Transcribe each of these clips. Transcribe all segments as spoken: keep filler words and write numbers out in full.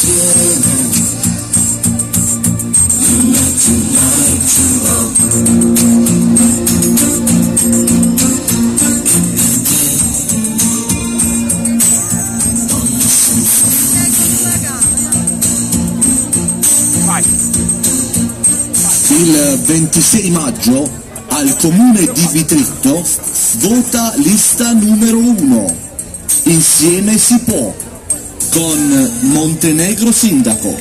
Il ventisei maggio al comune di Bitritto vota lista numero uno. Insieme si può, con Montenegro sindaco.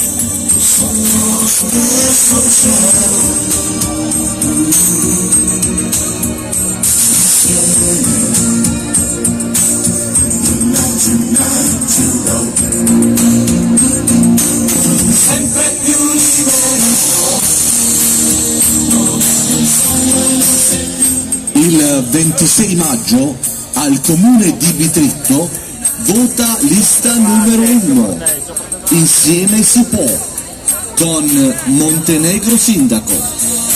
Sempre più Il ventisei maggio al comune di Bitritto vota lista numero uno. Insieme si può, con Montenegro sindaco.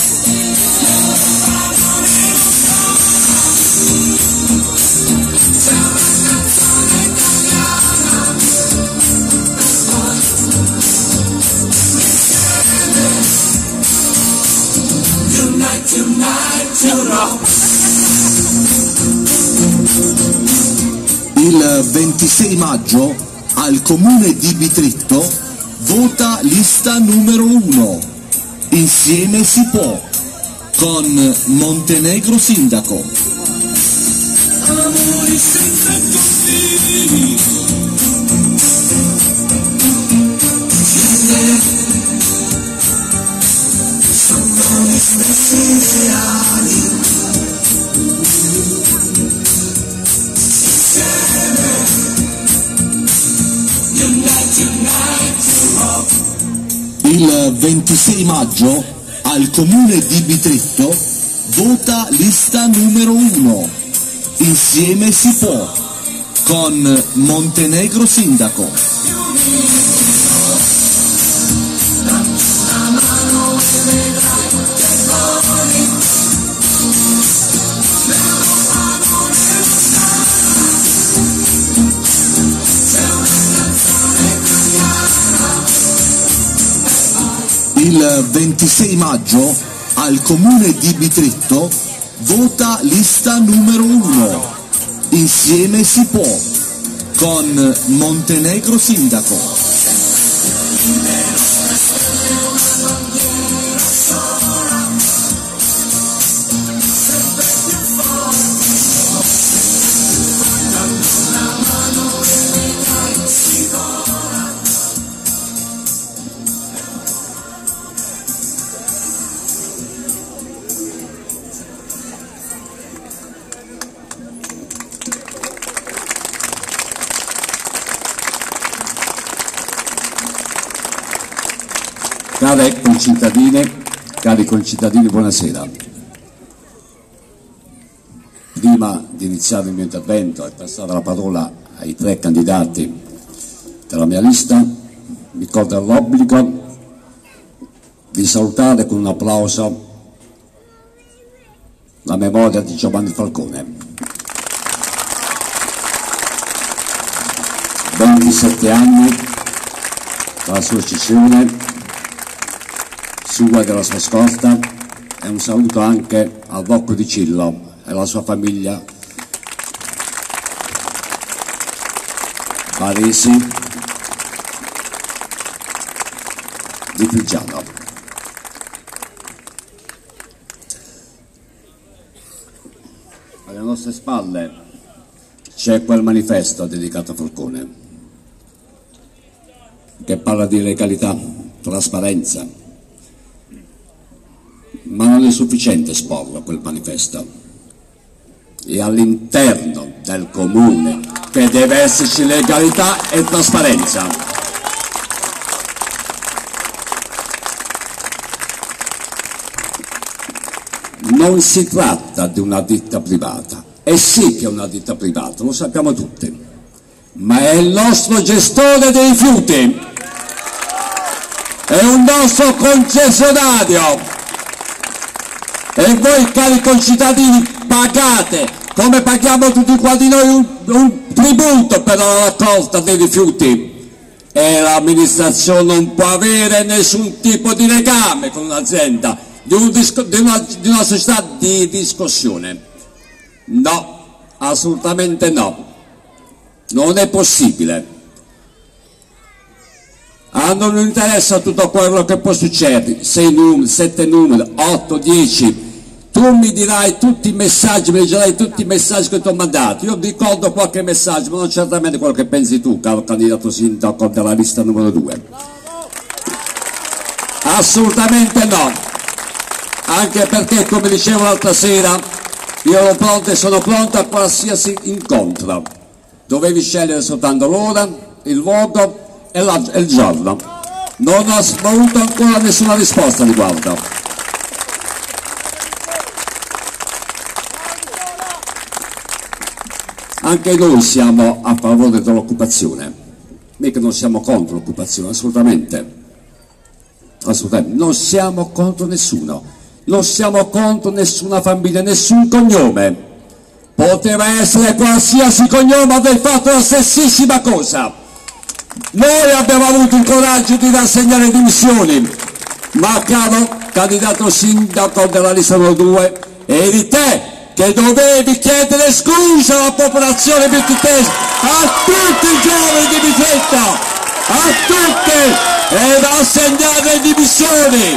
Il ventisei maggio al comune di Bitritto vota lista numero uno. Insieme si può, con Montenegro sindaco. amori senza confini, sono gli stessi ideali. Il ventisei maggio al comune di Bitritto vota lista numero uno. Insieme si può, con Montenegro sindaco. Il ventisei maggio al comune di Bitritto vota lista numero uno. Insieme si può, con Montenegro sindaco. Care concittadine, cari concittadini, buonasera. Prima di iniziare il mio intervento e passare la parola ai tre candidati della mia lista, mi corre l'obbligo di salutare con un applauso la memoria di Giovanni Falcone. ventisette anni dalla sua uccisione, sua e della sua scorta, e un saluto anche al Rocco di Cillo e alla sua famiglia Parisi di Figiano. Alle nostre spalle c'è quel manifesto dedicato a Falcone che parla di legalità, trasparenza. Ma non è sufficiente esporlo quel manifesto. È all'interno del comune che deve esserci legalità e trasparenza. Non si tratta di una ditta privata, e sì che è una ditta privata, lo sappiamo tutti, ma è il nostro gestore dei rifiuti, è un nostro concessionario. E voi, cari concittadini, pagate, come paghiamo tutti quanti noi, un, un tributo per la raccolta dei rifiuti. e l'amministrazione non può avere nessun tipo di legame con un'azienda, di, un di, una, di una società di discussione. No, assolutamente no, non è possibile. A noi non interessa tutto quello che può succedere, sei numeri, sette numeri, otto, dieci. Tu mi dirai tutti i messaggi, mi dirai tutti i messaggi che ti ho mandato. Io ricordo qualche messaggio, ma non certamente quello che pensi tu, caro candidato sindaco della lista numero due. Assolutamente no. Anche perché, come dicevo l'altra sera, io ero pronto e sono pronto a qualsiasi incontro. Dovevi scegliere soltanto l'ora, il luogo e, la, e il giorno. Non ho avuto ancora nessuna risposta a riguardo. Anche noi siamo a favore dell'occupazione, mica non siamo contro l'occupazione, assolutamente. Assolutamente, non siamo contro nessuno, non siamo contro nessuna famiglia, nessun cognome. Poteva essere qualsiasi cognome, aver fatto la stessissima cosa. Noi abbiamo avuto il coraggio di rassegnare le dimissioni, ma caro candidato sindaco della lista numero due, eri te che dovevi chiedere scusa alla popolazione bitrittese, a tutti i giovani di Bitretto, a tutti, e rassegnare le dimissioni.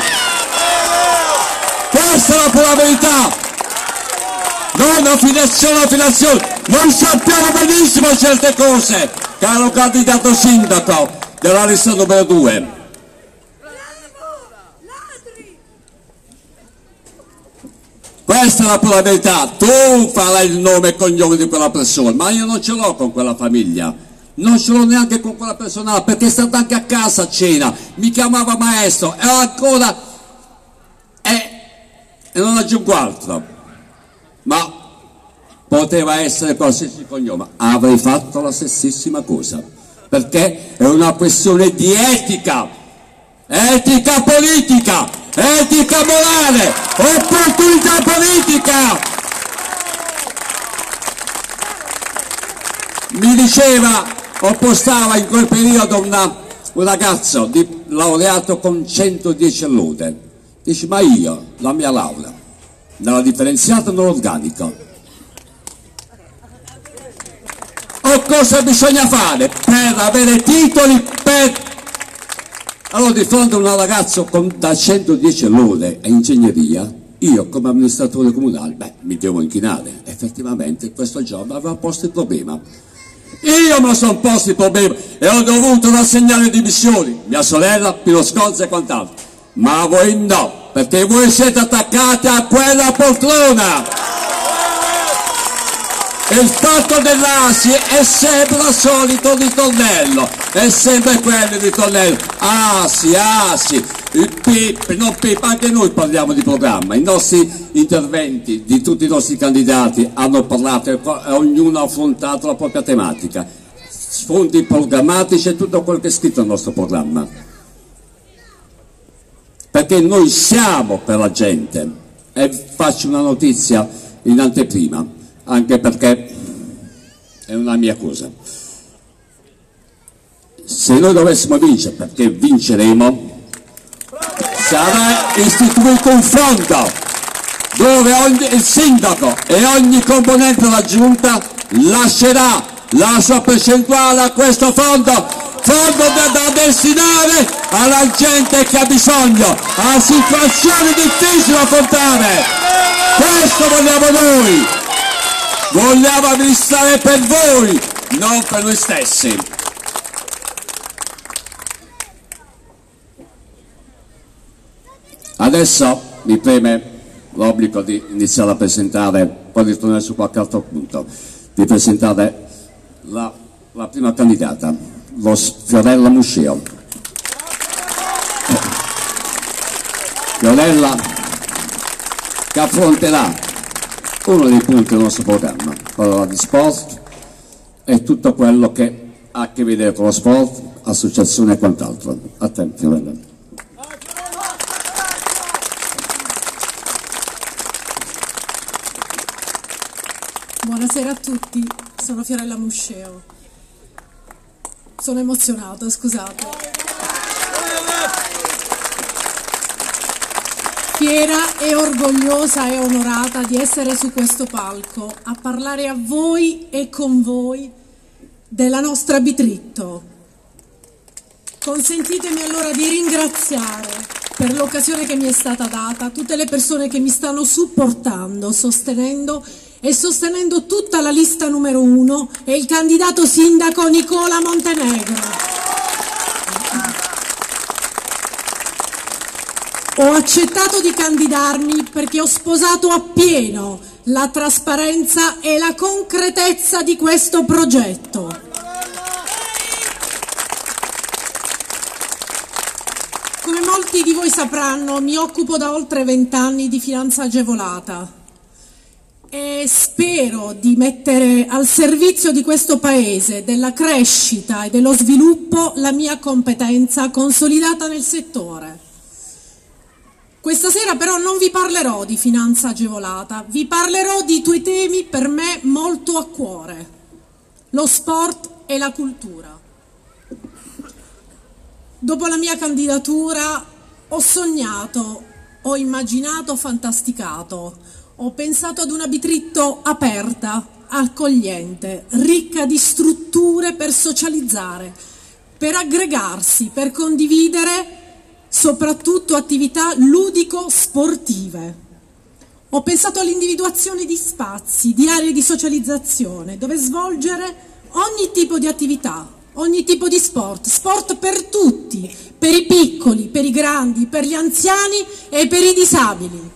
Questa è la pura verità, non affiliazione, affiliazione, noi sappiamo benissimo certe cose, caro candidato sindaco della lista numero due. Questa è la pura verità, tu farai il nome e cognome di quella persona, ma io non ce l'ho con quella famiglia, non ce l'ho neanche con quella persona, perché è stata anche a casa a cena, mi chiamava maestro e ancora, e, e non aggiungo altro, ma poteva essere qualsiasi cognome, avrei fatto la stessissima cosa, perché è una questione di etica, etica politica, etica morale, opportunità politica. Mi diceva, o postava in quel periodo una, un ragazzo di, laureato con centodieci lode, dice: ma io, la mia laurea, nella differenziata non organica, o cosa bisogna fare per avere titoli, per... Allora, di fronte a un ragazzo con, da centodieci lode a ingegneria, io come amministratore comunale, beh, mi devo inchinare. Effettivamente questo giorno aveva posto il problema. Io me lo sono posto il problema e ho dovuto rassegnare le dimissioni, mia sorella, Pino Scorza e quant'altro. Ma voi no, perché voi siete attaccati a quella poltrona. E il fatto dell'A S I è sempre il solito ritornello, è sempre quello il ritornello, A S I, A S I, il P I P, non P I P, anche noi parliamo di programma, i nostri interventi di tutti i nostri candidati hanno parlato e ognuno ha affrontato la propria tematica, sfondi programmatici e tutto quello che è scritto nel nostro programma, perché noi siamo per la gente. E faccio una notizia in anteprima, anche perché è una mia cosa. Se noi dovessimo vincere, perché vinceremo, sarà istituito un fondo dove ogni, il sindaco e ogni componente della giunta lascerà la sua percentuale a questo fondo, fondo da, da destinare alla gente che ha bisogno, a situazioni difficili da affrontare. Questo vogliamo noi. Vogliamo amministrare per voi, non per noi stessi. Adesso mi preme l'obbligo di iniziare a presentare, poi di tornare su qualche altro punto, di presentare la, la prima candidata, lo Fiorella Musceo. Fiorella che affronterà uno dei punti del nostro programma, quello di sport e tutto quello che ha a che vedere con lo sport, associazione e quant'altro. A te, Fiorella. Buonasera a tutti, sono Fiorella Musceo. Sono emozionata, scusate. Fiera e orgogliosa e onorata di essere su questo palco a parlare a voi e con voi della nostra Bitritto. Consentitemi allora di ringraziare per l'occasione che mi è stata data tutte le persone che mi stanno supportando, sostenendo e sostenendo tutta la lista numero uno e il candidato sindaco Nicola Montenegro. Ho accettato di candidarmi perché ho sposato appieno la trasparenza e la concretezza di questo progetto. Come molti di voi sapranno, mi occupo da oltre vent'anni di finanza agevolata e spero di mettere al servizio di questo Paese, della crescita e dello sviluppo, la mia competenza consolidata nel settore. Questa sera però non vi parlerò di finanza agevolata, vi parlerò di due temi per me molto a cuore: lo sport e la cultura. Dopo la mia candidatura ho sognato, ho immaginato, fantasticato, ho pensato ad una Bitritto aperta, accogliente, ricca di strutture per socializzare, per aggregarsi, per condividere soprattutto attività ludico-sportive. Ho pensato all'individuazione di spazi, di aree di socializzazione, dove svolgere ogni tipo di attività, ogni tipo di sport, sport per tutti, per i piccoli, per i grandi, per gli anziani e per i disabili.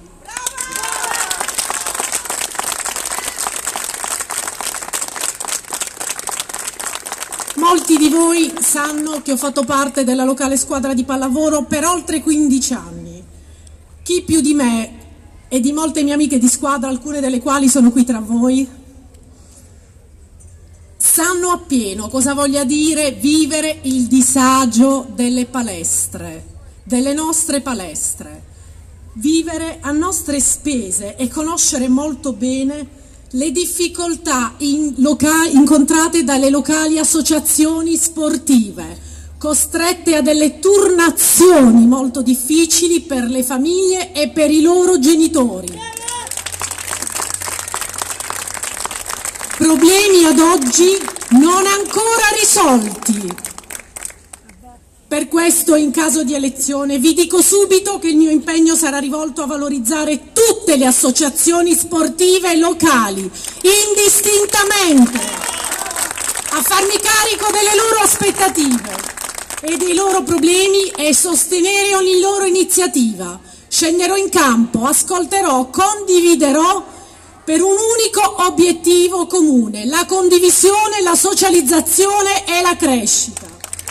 Molti di voi sanno che ho fatto parte della locale squadra di pallavolo per oltre quindici anni. Chi più di me e di molte mie amiche di squadra, alcune delle quali sono qui tra voi, sanno appieno cosa voglia dire vivere il disagio delle palestre, delle nostre palestre, vivere a nostre spese e conoscere molto bene le difficoltà in incontrate dalle locali associazioni sportive, costrette a delle turnazioni molto difficili per le famiglie e per i loro genitori. Problemi ad oggi non ancora risolti. Per questo, in caso di elezione, vi dico subito che il mio impegno sarà rivolto a valorizzare tutte le associazioni sportive locali, indistintamente, a farmi carico delle loro aspettative e dei loro problemi e sostenere ogni loro iniziativa. Scenderò in campo, ascolterò, condividerò per un unico obiettivo comune: la condivisione, la socializzazione e la crescita.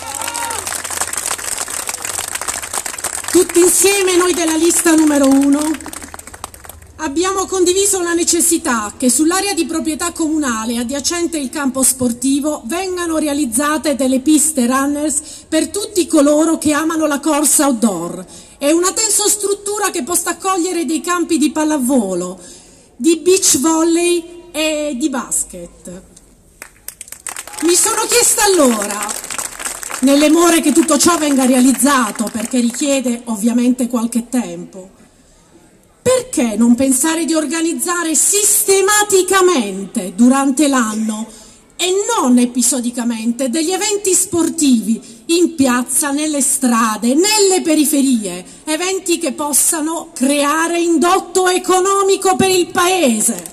Tutti insieme noi della lista numero uno abbiamo condiviso la necessità che sull'area di proprietà comunale adiacente il campo sportivo vengano realizzate delle piste runners per tutti coloro che amano la corsa outdoor e una tensostruttura che possa accogliere dei campi di pallavolo, di beach volley e di basket. Mi sono chiesta allora, nelle more che tutto ciò venga realizzato, perché richiede ovviamente qualche tempo, perché non pensare di organizzare sistematicamente durante l'anno e non episodicamente degli eventi sportivi in piazza, nelle strade, nelle periferie, eventi che possano creare indotto economico per il Paese.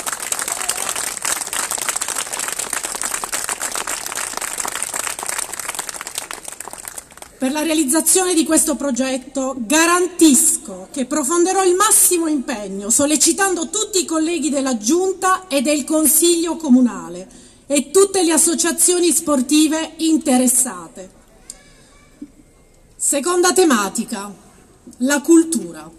Per la realizzazione di questo progetto garantisco che profonderò il massimo impegno, sollecitando tutti i colleghi della Giunta e del Consiglio Comunale e tutte le associazioni sportive interessate. Seconda tematica, la cultura.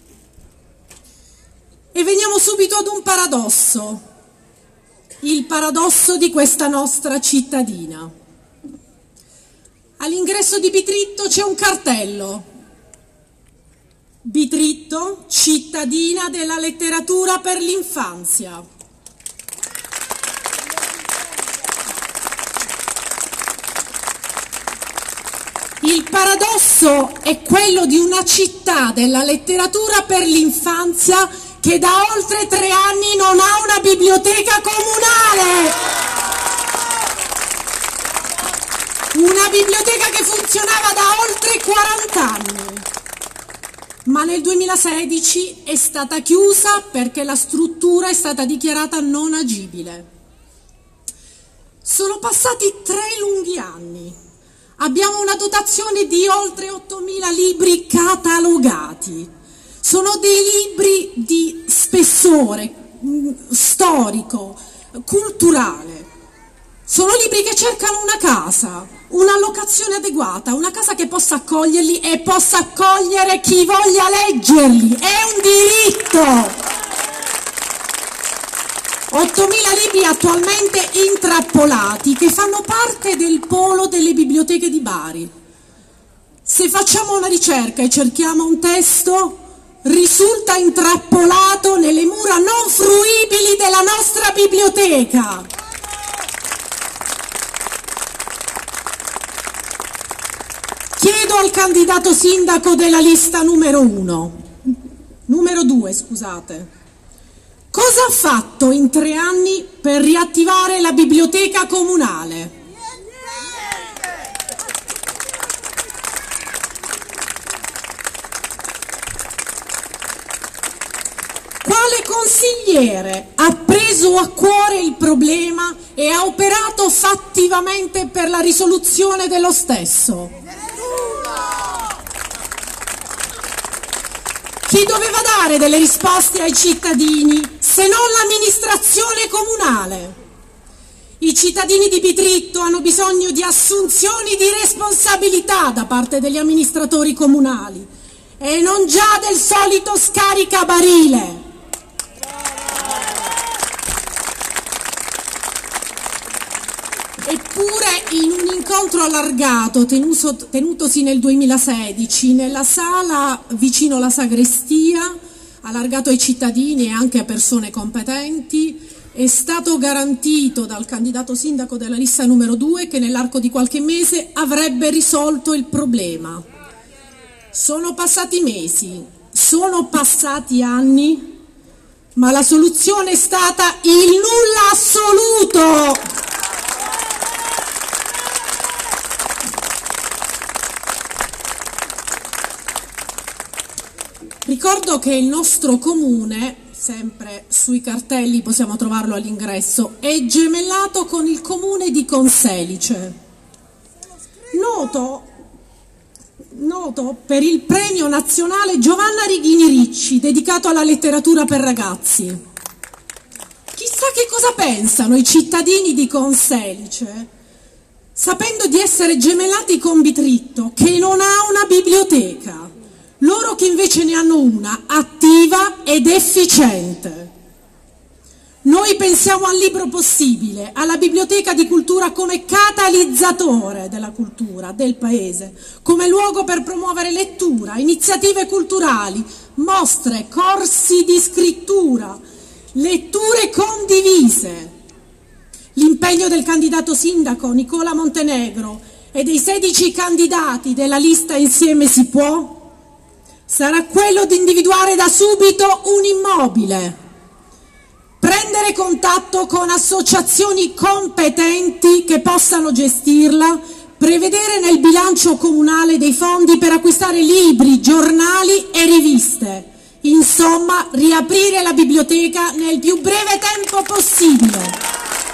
E veniamo subito ad un paradosso, il paradosso di questa nostra cittadina. All'ingresso di Bitritto c'è un cartello: Bitritto, cittadina della letteratura per l'infanzia. Il paradosso è quello di una città della letteratura per l'infanzia che da oltre tre anni non ha una biblioteca comunale. Una biblioteca che funzionava da oltre quaranta anni. Ma nel duemilasedici è stata chiusa perché la struttura è stata dichiarata non agibile. Sono passati tre lunghi anni. Abbiamo una dotazione di oltre ottomila libri catalogati. Sono dei libri di spessore storico, culturale. Sono libri che cercano una casa, un'allocazione adeguata, una casa che possa accoglierli e possa accogliere chi voglia leggerli. È un diritto! ottomila libri attualmente intrappolati che fanno parte del polo delle biblioteche di Bari. Se facciamo una ricerca e cerchiamo un testo, risulta intrappolato nelle mura non fruibili della nostra biblioteca. Chiedo al candidato sindaco della lista numero uno, numero due, scusate, cosa ha fatto in tre anni per riattivare la biblioteca comunale? Quale consigliere ha preso a cuore il problema e ha operato fattivamente per la risoluzione dello stesso? Chi doveva dare delle risposte ai cittadini se non l'amministrazione comunale? I cittadini di Bitritto hanno bisogno di assunzioni di responsabilità da parte degli amministratori comunali e non già del solito scaricabarile. Eppure in un incontro allargato tenuto, tenutosi nel duemilasedici nella sala vicino alla sagrestia, allargato ai cittadini e anche a persone competenti, è stato garantito dal candidato sindaco della lista numero due che nell'arco di qualche mese avrebbe risolto il problema. Sono passati mesi, sono passati anni, ma la soluzione è stata il nulla assoluto. Ricordo che il nostro comune, sempre sui cartelli possiamo trovarlo all'ingresso, è gemellato con il comune di Conselice, noto, noto per il premio nazionale Giovanna Righini Ricci dedicato alla letteratura per ragazzi. Chissà che cosa pensano i cittadini di Conselice, sapendo di essere gemellati con Bitritto, che non ha una biblioteca. Loro che invece ne hanno una, attiva ed efficiente. Noi pensiamo al libro possibile, alla biblioteca di cultura come catalizzatore della cultura del paese, come luogo per promuovere lettura, iniziative culturali, mostre, corsi di scrittura, letture condivise. L'impegno del candidato sindaco Nicola Montenegro e dei sedici candidati della lista Insieme si può sarà quello di individuare da subito un immobile, prendere contatto con associazioni competenti che possano gestirla, prevedere nel bilancio comunale dei fondi per acquistare libri, giornali e riviste. Insomma, riaprire la biblioteca nel più breve tempo possibile.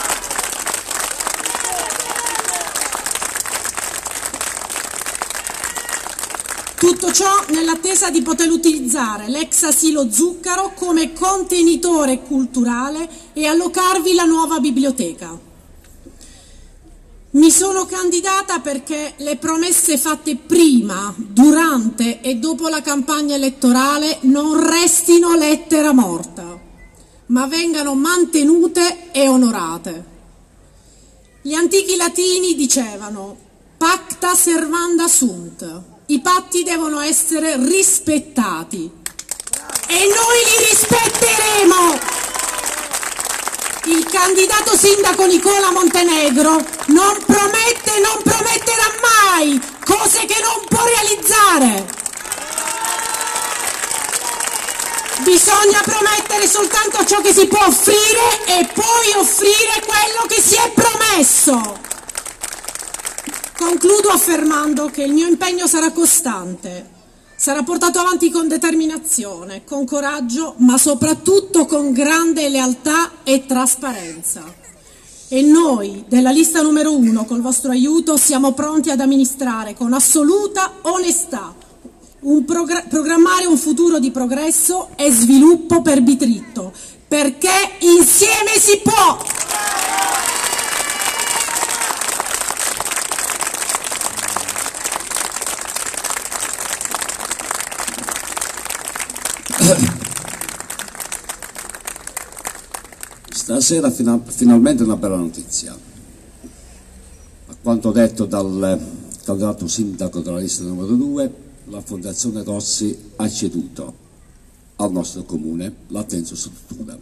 Tutto ciò nell'attesa di poter utilizzare l'ex asilo Zuccaro come contenitore culturale e allocarvi la nuova biblioteca. Mi sono candidata perché le promesse fatte prima, durante e dopo la campagna elettorale non restino lettera morta, ma vengano mantenute e onorate. Gli antichi latini dicevano pacta servanda sunt. I patti devono essere rispettati e noi li rispetteremo. Il candidato sindaco Nicola Montenegro non promette, non prometterà mai cose che non può realizzare. Bisogna promettere soltanto ciò che si può offrire e poi offrire quello che si è promesso. Concludo affermando che il mio impegno sarà costante, sarà portato avanti con determinazione, con coraggio, ma soprattutto con grande lealtà e trasparenza. E noi della lista numero uno, col vostro aiuto, siamo pronti ad amministrare con assoluta onestà, un progr- programmare un futuro di progresso e sviluppo per Bitritto, perché insieme si può! Stasera fina- finalmente una bella notizia. A quanto detto dal candidato sindaco della lista numero due, la Fondazione Rossi ha ceduto al nostro comune la tensostruttura.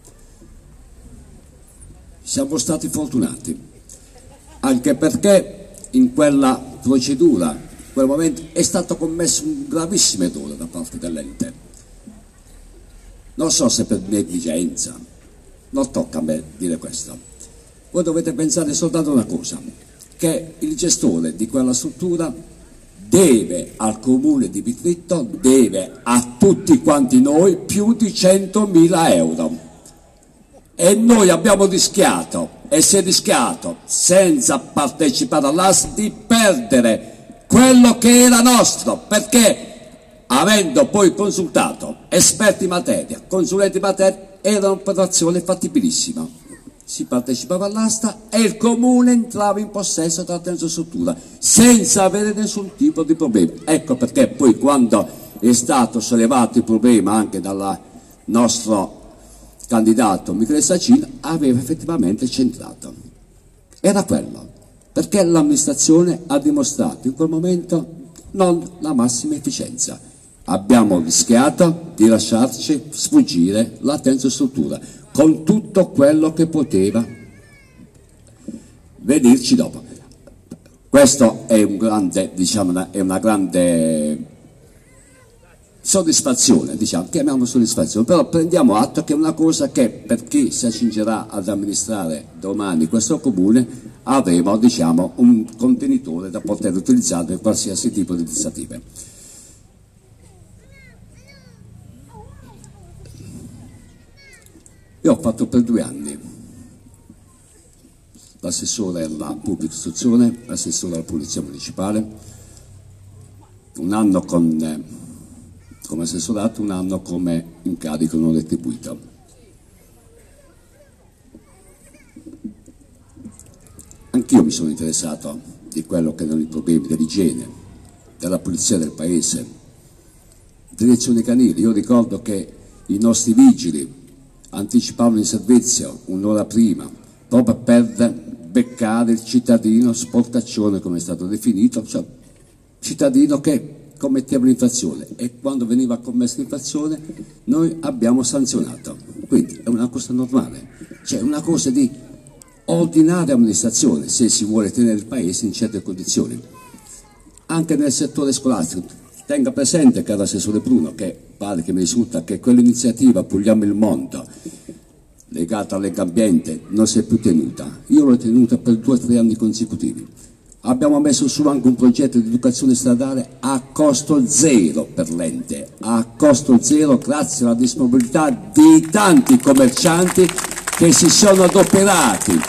Siamo stati fortunati, anche perché in quella procedura, in quel momento, è stato commesso un gravissimo errore da parte dell'ente. Non so se per negligenza, non tocca a me dire questo. Voi dovete pensare soltanto una cosa, che il gestore di quella struttura deve al comune di Bitritto, deve a tutti quanti noi più di centomila euro. E noi abbiamo rischiato, e si è rischiato, senza partecipare all'A S, di perdere quello che era nostro, perché avendo poi consultato esperti in materia, consulenti in materia, era un'operazione fattibilissima. Si partecipava all'asta e il comune entrava in possesso della tensostruttura senza avere nessun tipo di problema. Ecco perché poi, quando è stato sollevato il problema anche dal nostro candidato Michele Sacin, aveva effettivamente centrato. Era quello, perché l'amministrazione ha dimostrato in quel momento non la massima efficienza. Abbiamo rischiato di lasciarci sfuggire la tensostruttura con tutto quello che poteva venirci dopo. Questo è un grande, diciamo, è una grande soddisfazione, diciamo, chiamiamo soddisfazione, però prendiamo atto che è una cosa che per chi si accingerà ad amministrare domani questo comune avremo, diciamo, un contenitore da poter utilizzare per qualsiasi tipo di iniziative. Io ho fatto per due anni l'assessore alla pubblica istruzione, l'assessore alla polizia municipale, un anno con, eh, come assessorato, un anno come incarico non retribuito. Anch'io mi sono interessato di quello che erano i problemi dell'igiene, della pulizia del paese, direzioni canili. Io ricordo che i nostri vigili anticipavano il servizio un'ora prima, proprio per beccare il cittadino sporcaccione, come è stato definito, cioè cittadino che commetteva l'infrazione, e quando veniva commessa l'infrazione noi abbiamo sanzionato. Quindi è una cosa normale, cioè una cosa di ordinaria amministrazione, se si vuole tenere il paese in certe condizioni. Anche nel settore scolastico, tenga presente, caro assessore Bruno, che pare che mi risulta che quell'iniziativa Puliamo il Mondo legata al Lega Ambiente non si è più tenuta. Io l'ho tenuta per due o tre anni consecutivi. Abbiamo messo su anche un progetto di educazione stradale a costo zero per l'ente, a costo zero grazie alla disponibilità di tanti commercianti che si sono adoperati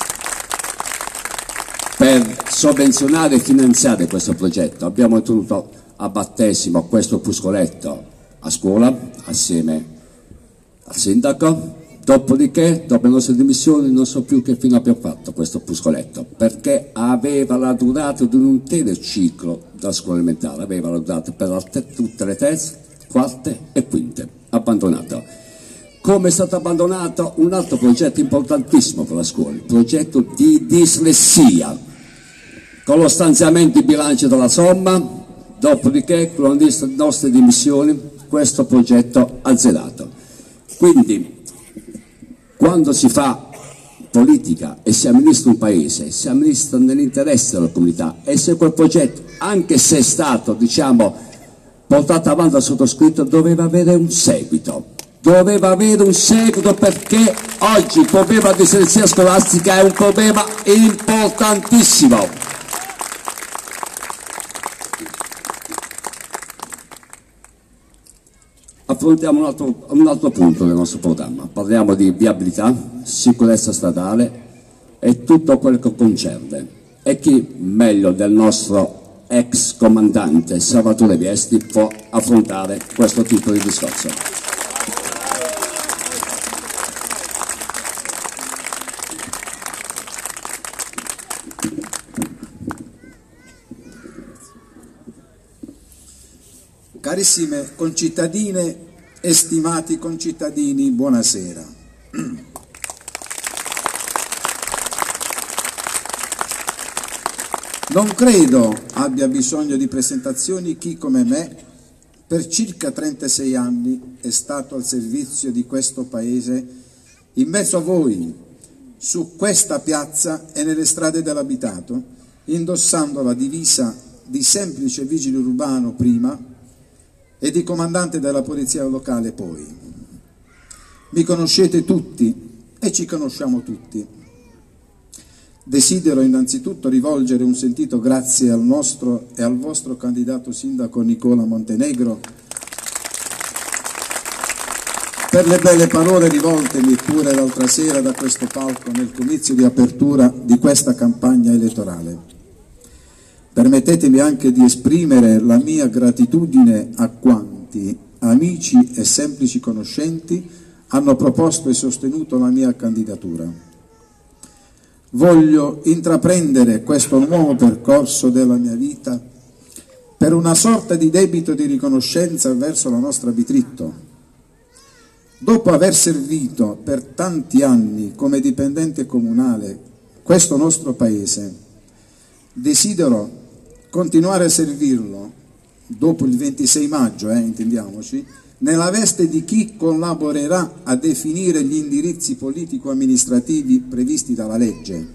per sovvenzionare e finanziare questo progetto. Abbiamo tenuto a battesimo questo puscoletto a scuola assieme al sindaco, dopodiché dopo le nostre dimissioni non so più che fine abbiamo fatto questo puscoletto, perché aveva la durata di un intero ciclo da scuola elementare, aveva la durata per tutte le terze, quarte e quinte, abbandonato. Come è stato abbandonato un altro progetto importantissimo per la scuola, il progetto di dislessia, con lo stanziamento di bilancio della somma. Dopodiché, con le nostre dimissioni, questo progetto azzerato. Quindi, quando si fa politica e si amministra un paese, si amministra nell'interesse della comunità, e se quel progetto, anche se è stato, diciamo, portato avanti dal sottoscritto, doveva avere un seguito, doveva avere un seguito perché oggi il problema di dislessia scolastica è un problema importantissimo. Affrontiamo un altro, un altro punto del nostro programma, parliamo di viabilità, sicurezza stradale e tutto quello che concerne. E chi meglio del nostro ex comandante Salvatore Viesti può affrontare questo tipo di discorso? Carissime concittadine e stimati concittadini, buonasera. Non credo abbia bisogno di presentazioni chi come me per circa trentasei anni è stato al servizio di questo Paese, in mezzo a voi, su questa piazza e nelle strade dell'abitato, indossando la divisa di semplice vigile urbano prima e di comandante della polizia locale poi. Mi conoscete tutti e ci conosciamo tutti. Desidero innanzitutto rivolgere un sentito grazie al nostro e al vostro candidato sindaco Nicola Montenegro per le belle parole rivoltemi pure l'altra sera da questo palco nel comizio di apertura di questa campagna elettorale. Permettetemi anche di esprimere la mia gratitudine a quanti, amici e semplici conoscenti, hanno proposto e sostenuto la mia candidatura. Voglio intraprendere questo nuovo percorso della mia vita per una sorta di debito di riconoscenza verso la nostra Bitritto. Dopo aver servito per tanti anni come dipendente comunale questo nostro Paese, desidero continuare a servirlo, dopo il ventisei maggio, eh, intendiamoci, nella veste di chi collaborerà a definire gli indirizzi politico-amministrativi previsti dalla legge.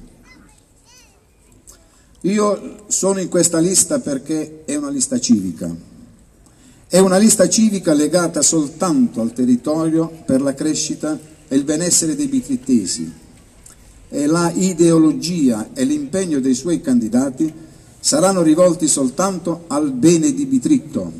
Io sono in questa lista perché è una lista civica. È una lista civica legata soltanto al territorio per la crescita e il benessere dei bitrittesi. E la ideologia e l'impegno dei suoi candidati saranno rivolti soltanto al bene di Bitritto.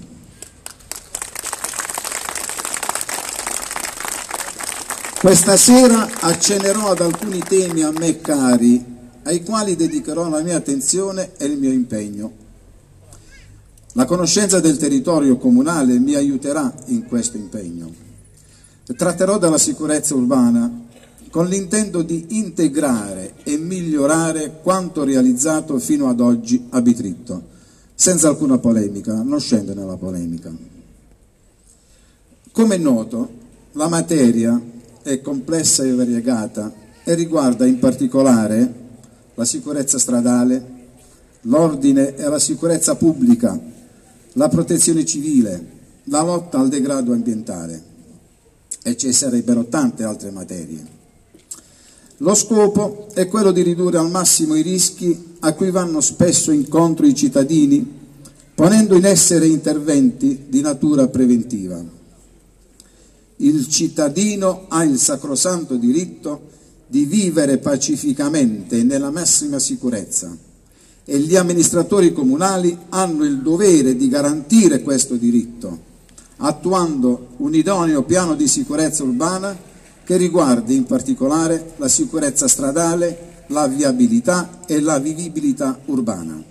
Questa sera accennerò ad alcuni temi a me cari, ai quali dedicherò la mia attenzione e il mio impegno. La conoscenza del territorio comunale mi aiuterà in questo impegno. Tratterò della sicurezza urbana con l'intento di integrare e migliorare quanto realizzato fino ad oggi a Bitritto, senza alcuna polemica, non scendo nella polemica. Come è noto, la materia è complessa e variegata e riguarda in particolare la sicurezza stradale, l'ordine e la sicurezza pubblica, la protezione civile, la lotta al degrado ambientale, e ci sarebbero tante altre materie. Lo scopo è quello di ridurre al massimo i rischi a cui vanno spesso incontro i cittadini, ponendo in essere interventi di natura preventiva. Il cittadino ha il sacrosanto diritto di vivere pacificamente nella massima sicurezza e gli amministratori comunali hanno il dovere di garantire questo diritto, attuando un idoneo piano di sicurezza urbana che riguardi in particolare la sicurezza stradale, la viabilità e la vivibilità urbana.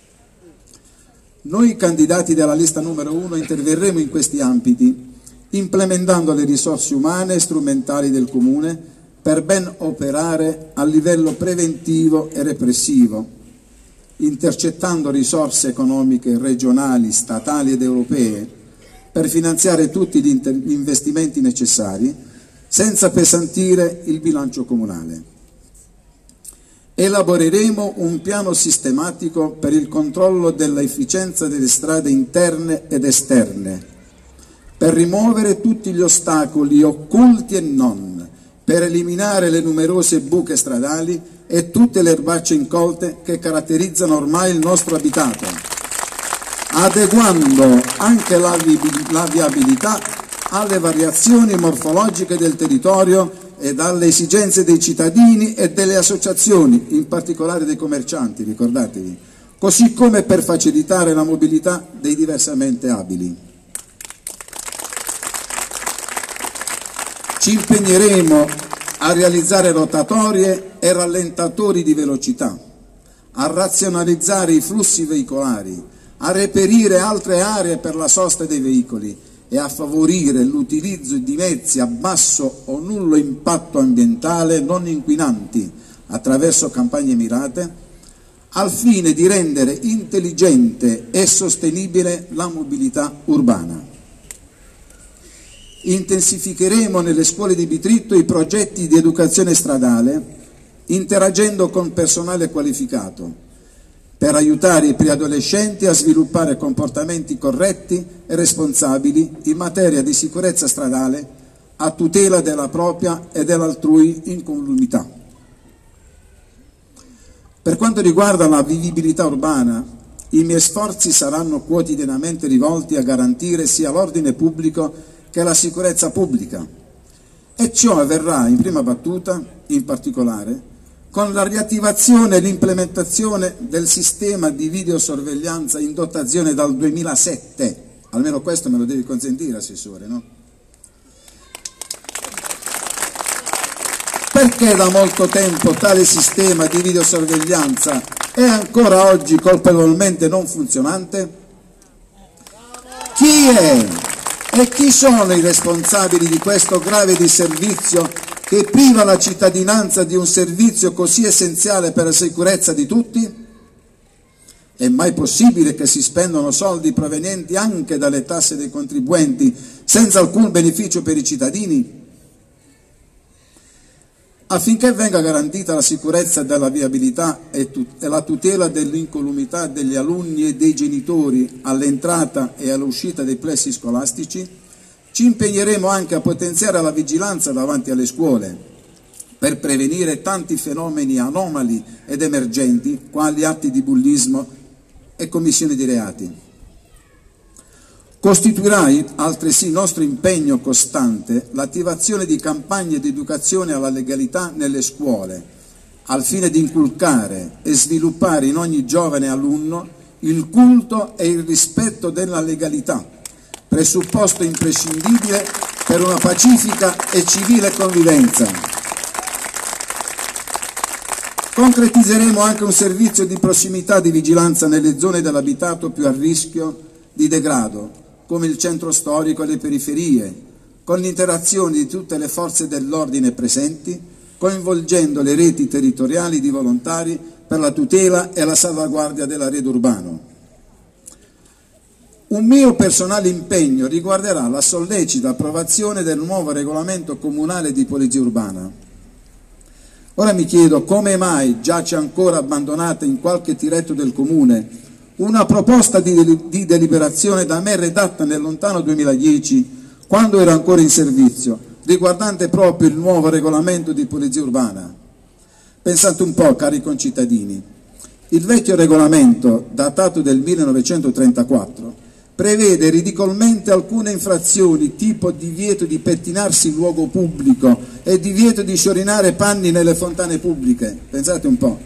Noi candidati della lista numero uno interverremo in questi ambiti, implementando le risorse umane e strumentali del Comune per ben operare a livello preventivo e repressivo, intercettando risorse economiche regionali, statali ed europee per finanziare tutti gli investimenti necessari, senza appesantire il bilancio comunale. Elaboreremo un piano sistematico per il controllo dell'efficienza delle strade interne ed esterne, per rimuovere tutti gli ostacoli occulti e non, per eliminare le numerose buche stradali e tutte le erbacce incolte che caratterizzano ormai il nostro abitato, adeguando anche la, vi la viabilità alle variazioni morfologiche del territorio ed alle esigenze dei cittadini e delle associazioni, in particolare dei commercianti, ricordatevi, così come per facilitare la mobilità dei diversamente abili. Ci impegneremo a realizzare rotatorie e rallentatori di velocità, a razionalizzare i flussi veicolari, a reperire altre aree per la sosta dei veicoli e a favorire l'utilizzo di mezzi a basso o nullo impatto ambientale non inquinanti attraverso campagne mirate, al fine di rendere intelligente e sostenibile la mobilità urbana. Intensificheremo nelle scuole di Bitritto i progetti di educazione stradale, interagendo con personale qualificato, per aiutare i preadolescenti a sviluppare comportamenti corretti e responsabili in materia di sicurezza stradale a tutela della propria e dell'altrui incolumità. Per quanto riguarda la vivibilità urbana, i miei sforzi saranno quotidianamente rivolti a garantire sia l'ordine pubblico che la sicurezza pubblica, e ciò avverrà in prima battuta, in particolare, con la riattivazione e l'implementazione del sistema di videosorveglianza in dotazione dal duemilasette, almeno questo me lo devi consentire, Assessore, no? Perché da molto tempo tale sistema di videosorveglianza è ancora oggi colpevolmente non funzionante? Chi è e chi sono i responsabili di questo grave disservizio che priva la cittadinanza di un servizio così essenziale per la sicurezza di tutti? È mai possibile che si spendano soldi provenienti anche dalle tasse dei contribuenti senza alcun beneficio per i cittadini? Affinché venga garantita la sicurezza della viabilità e, e la tutela dell'incolumità degli alunni e dei genitori all'entrata e all'uscita dei plessi scolastici, ci impegneremo anche a potenziare la vigilanza davanti alle scuole per prevenire tanti fenomeni anomali ed emergenti quali atti di bullismo e commissioni di reati. Costituirà altresì nostro impegno costante l'attivazione di campagne di educazione alla legalità nelle scuole, al fine di inculcare e sviluppare in ogni giovane alunno il culto e il rispetto della legalità, presupposto imprescindibile per una pacifica e civile convivenza. Concretizzeremo anche un servizio di prossimità di vigilanza nelle zone dell'abitato più a rischio di degrado, come il centro storico e le periferie, con l'interazione di tutte le forze dell'ordine presenti, coinvolgendo le reti territoriali di volontari per la tutela e la salvaguardia dell'arredo urbano. Un mio personale impegno riguarderà la sollecita approvazione del nuovo regolamento comunale di polizia urbana. Ora mi chiedo come mai giace ancora abbandonata in qualche tiretto del comune una proposta di, di deliberazione da me redatta nel lontano duemiladieci, quando ero ancora in servizio, riguardante proprio il nuovo regolamento di polizia urbana. Pensate un po', cari concittadini, il vecchio regolamento, datato del millenovecentotrentaquattro, prevede ridicolmente alcune infrazioni tipo divieto di pettinarsi in luogo pubblico e divieto di sciorinare panni nelle fontane pubbliche. Pensate un po'.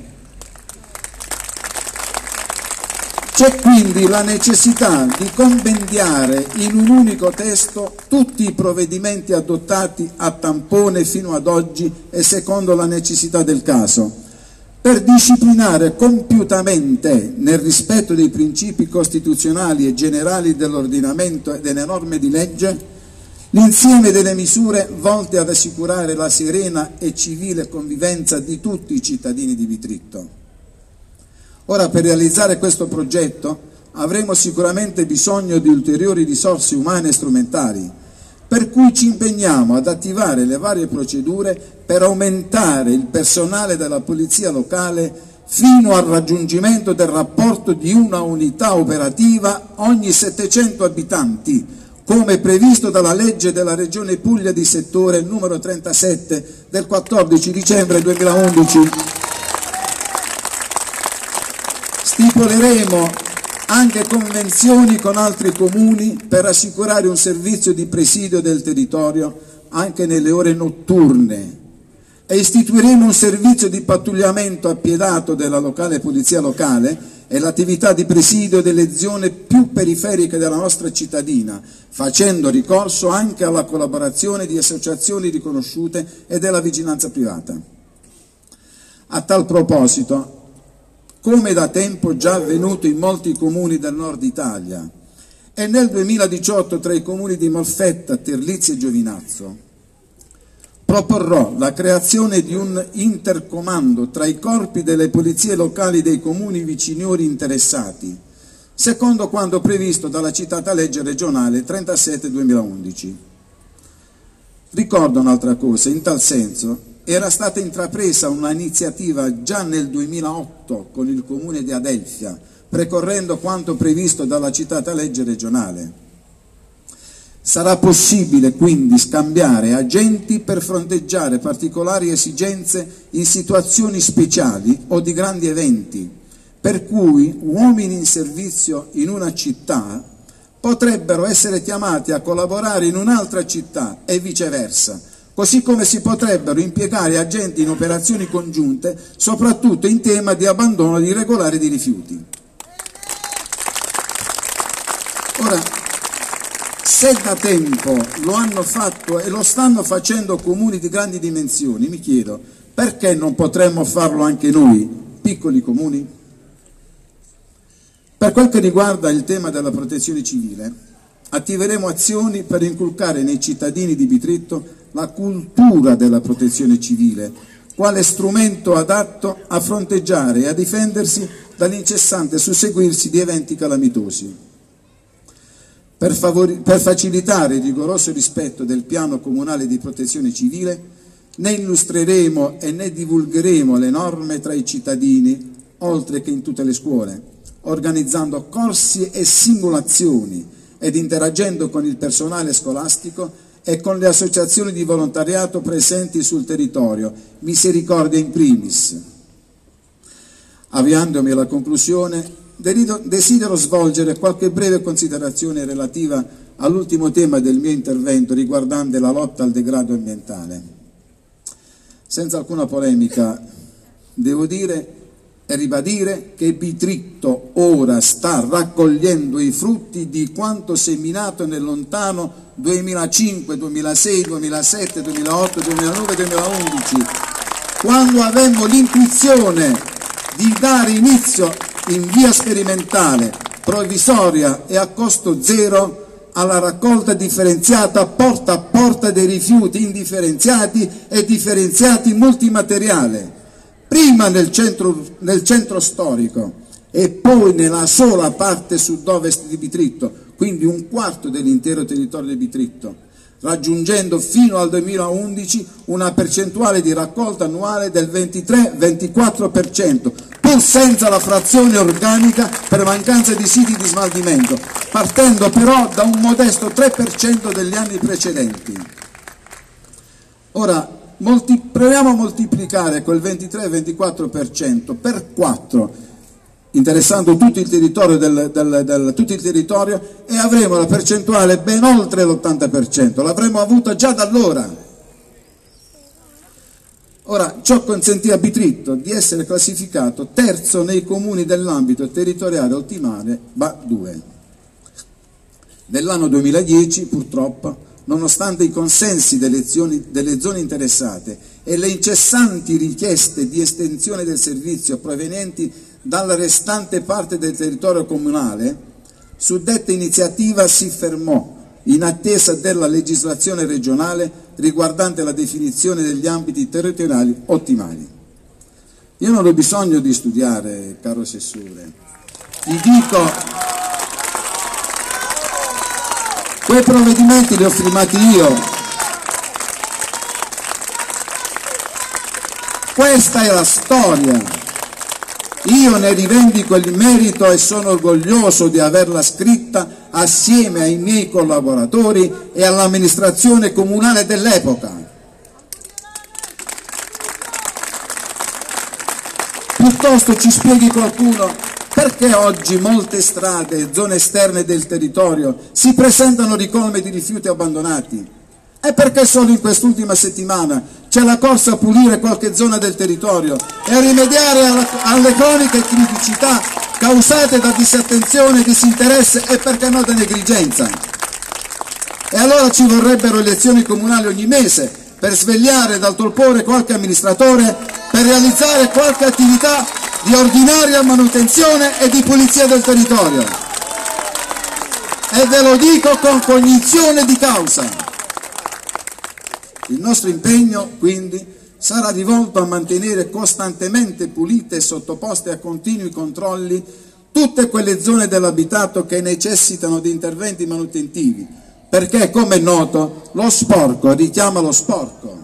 C'è quindi la necessità di compendiare in un unico testo tutti i provvedimenti adottati a tampone fino ad oggi e secondo la necessità del caso, per disciplinare compiutamente, nel rispetto dei principi costituzionali e generali dell'ordinamento e delle norme di legge, l'insieme delle misure volte ad assicurare la serena e civile convivenza di tutti i cittadini di Bitritto. Ora, per realizzare questo progetto avremo sicuramente bisogno di ulteriori risorse umane e strumentali, per cui ci impegniamo ad attivare le varie procedure per aumentare il personale della polizia locale fino al raggiungimento del rapporto di una unità operativa ogni settecento abitanti, come previsto dalla legge della Regione Puglia di settore numero trentasette del quattordici dicembre duemilaundici. Stipuleremo anche convenzioni con altri comuni per assicurare un servizio di presidio del territorio anche nelle ore notturne e istituiremo un servizio di pattugliamento appiedato della locale polizia locale e l'attività di presidio delle zone più periferiche della nostra cittadina, facendo ricorso anche alla collaborazione di associazioni riconosciute e della vigilanza privata. A tal proposito, come da tempo già avvenuto in molti comuni del nord Italia, e nel duemiladiciotto tra i comuni di Molfetta, Terlizzi e Giovinazzo, proporrò la creazione di un intercomando tra i corpi delle polizie locali dei comuni viciniori interessati, secondo quanto previsto dalla citata legge regionale trentasette duemilaundici. Ricordo un'altra cosa, in tal senso era stata intrapresa un'iniziativa già nel duemilaotto con il comune di Adelfia, precorrendo quanto previsto dalla citata legge regionale. Sarà possibile quindi scambiare agenti per fronteggiare particolari esigenze in situazioni speciali o di grandi eventi, per cui uomini in servizio in una città potrebbero essere chiamati a collaborare in un'altra città e viceversa, così come si potrebbero impiegare agenti in operazioni congiunte, soprattutto in tema di abbandono irregolare di rifiuti. Ora, se da tempo lo hanno fatto e lo stanno facendo comuni di grandi dimensioni, mi chiedo, perché non potremmo farlo anche noi, piccoli comuni? Per quel che riguarda il tema della protezione civile, attiveremo azioni per inculcare nei cittadini di Bitritto la cultura della protezione civile, quale strumento adatto a fronteggiare e a difendersi dall'incessante susseguirsi di eventi calamitosi. Per, favori, per facilitare il rigoroso rispetto del piano comunale di protezione civile, ne illustreremo e ne divulgheremo le norme tra i cittadini, oltre che in tutte le scuole, organizzando corsi e simulazioni ed interagendo con il personale scolastico e con le associazioni di volontariato presenti sul territorio, Misericordia in primis. Avviandomi alla conclusione, desidero svolgere qualche breve considerazione relativa all'ultimo tema del mio intervento riguardante la lotta al degrado ambientale. Senza alcuna polemica devo dire e ribadire che Bitritto ora sta raccogliendo i frutti di quanto seminato nel lontano duemilacinque, duemilasei, duemilasette, duemilaotto, duemilanove, duemilaundici, quando avemmo l'intuizione di dare inizio in via sperimentale, provvisoria e a costo zero alla raccolta differenziata porta a porta dei rifiuti indifferenziati e differenziati multimateriale, prima nel centro, nel centro storico e poi nella sola parte sud-ovest di Bitritto, quindi un quarto dell'intero territorio di Bitritto, raggiungendo fino al duemilaundici una percentuale di raccolta annuale del ventitré ventiquattro per cento, pur senza la frazione organica per mancanza di siti di smaltimento, partendo però da un modesto tre per cento degli anni precedenti. Ora, molti, proviamo a moltiplicare quel ventitré ventiquattro per cento per quattro, interessando tutto il territorio, del, del, del, tutto il territorio e avremo la percentuale ben oltre l'ottanta per cento, l'avremo avuta già da allora. Ora, ciò consentì a Bitritto di essere classificato terzo nei comuni dell'ambito territoriale ottimale B A due. Nell'anno duemiladieci, purtroppo, nonostante i consensi delle zone, delle zone interessate e le incessanti richieste di estensione del servizio provenienti dalla restante parte del territorio comunale, suddetta iniziativa si fermò in attesa della legislazione regionale riguardante la definizione degli ambiti territoriali ottimali. Io non ho bisogno di studiare, caro Assessore, vi dico, quei provvedimenti li ho firmati io, questa è la storia. Io ne rivendico il merito e sono orgoglioso di averla scritta assieme ai miei collaboratori e all'amministrazione comunale dell'epoca. Piuttosto ci spieghi qualcuno perché oggi molte strade e zone esterne del territorio si presentano ricolme di rifiuti abbandonati? E perché solo in quest'ultima settimana c'è la corsa a pulire qualche zona del territorio e a rimediare alla, alle croniche criticità causate da disattenzione, disinteresse e perché no da negligenza? E allora ci vorrebbero elezioni comunali ogni mese per svegliare dal torpore qualche amministratore, per realizzare qualche attività di ordinaria manutenzione e di pulizia del territorio. E ve lo dico con cognizione di causa. Il nostro impegno, quindi, sarà rivolto a mantenere costantemente pulite e sottoposte a continui controlli tutte quelle zone dell'abitato che necessitano di interventi manutentivi, perché, come è noto, lo sporco richiama lo sporco.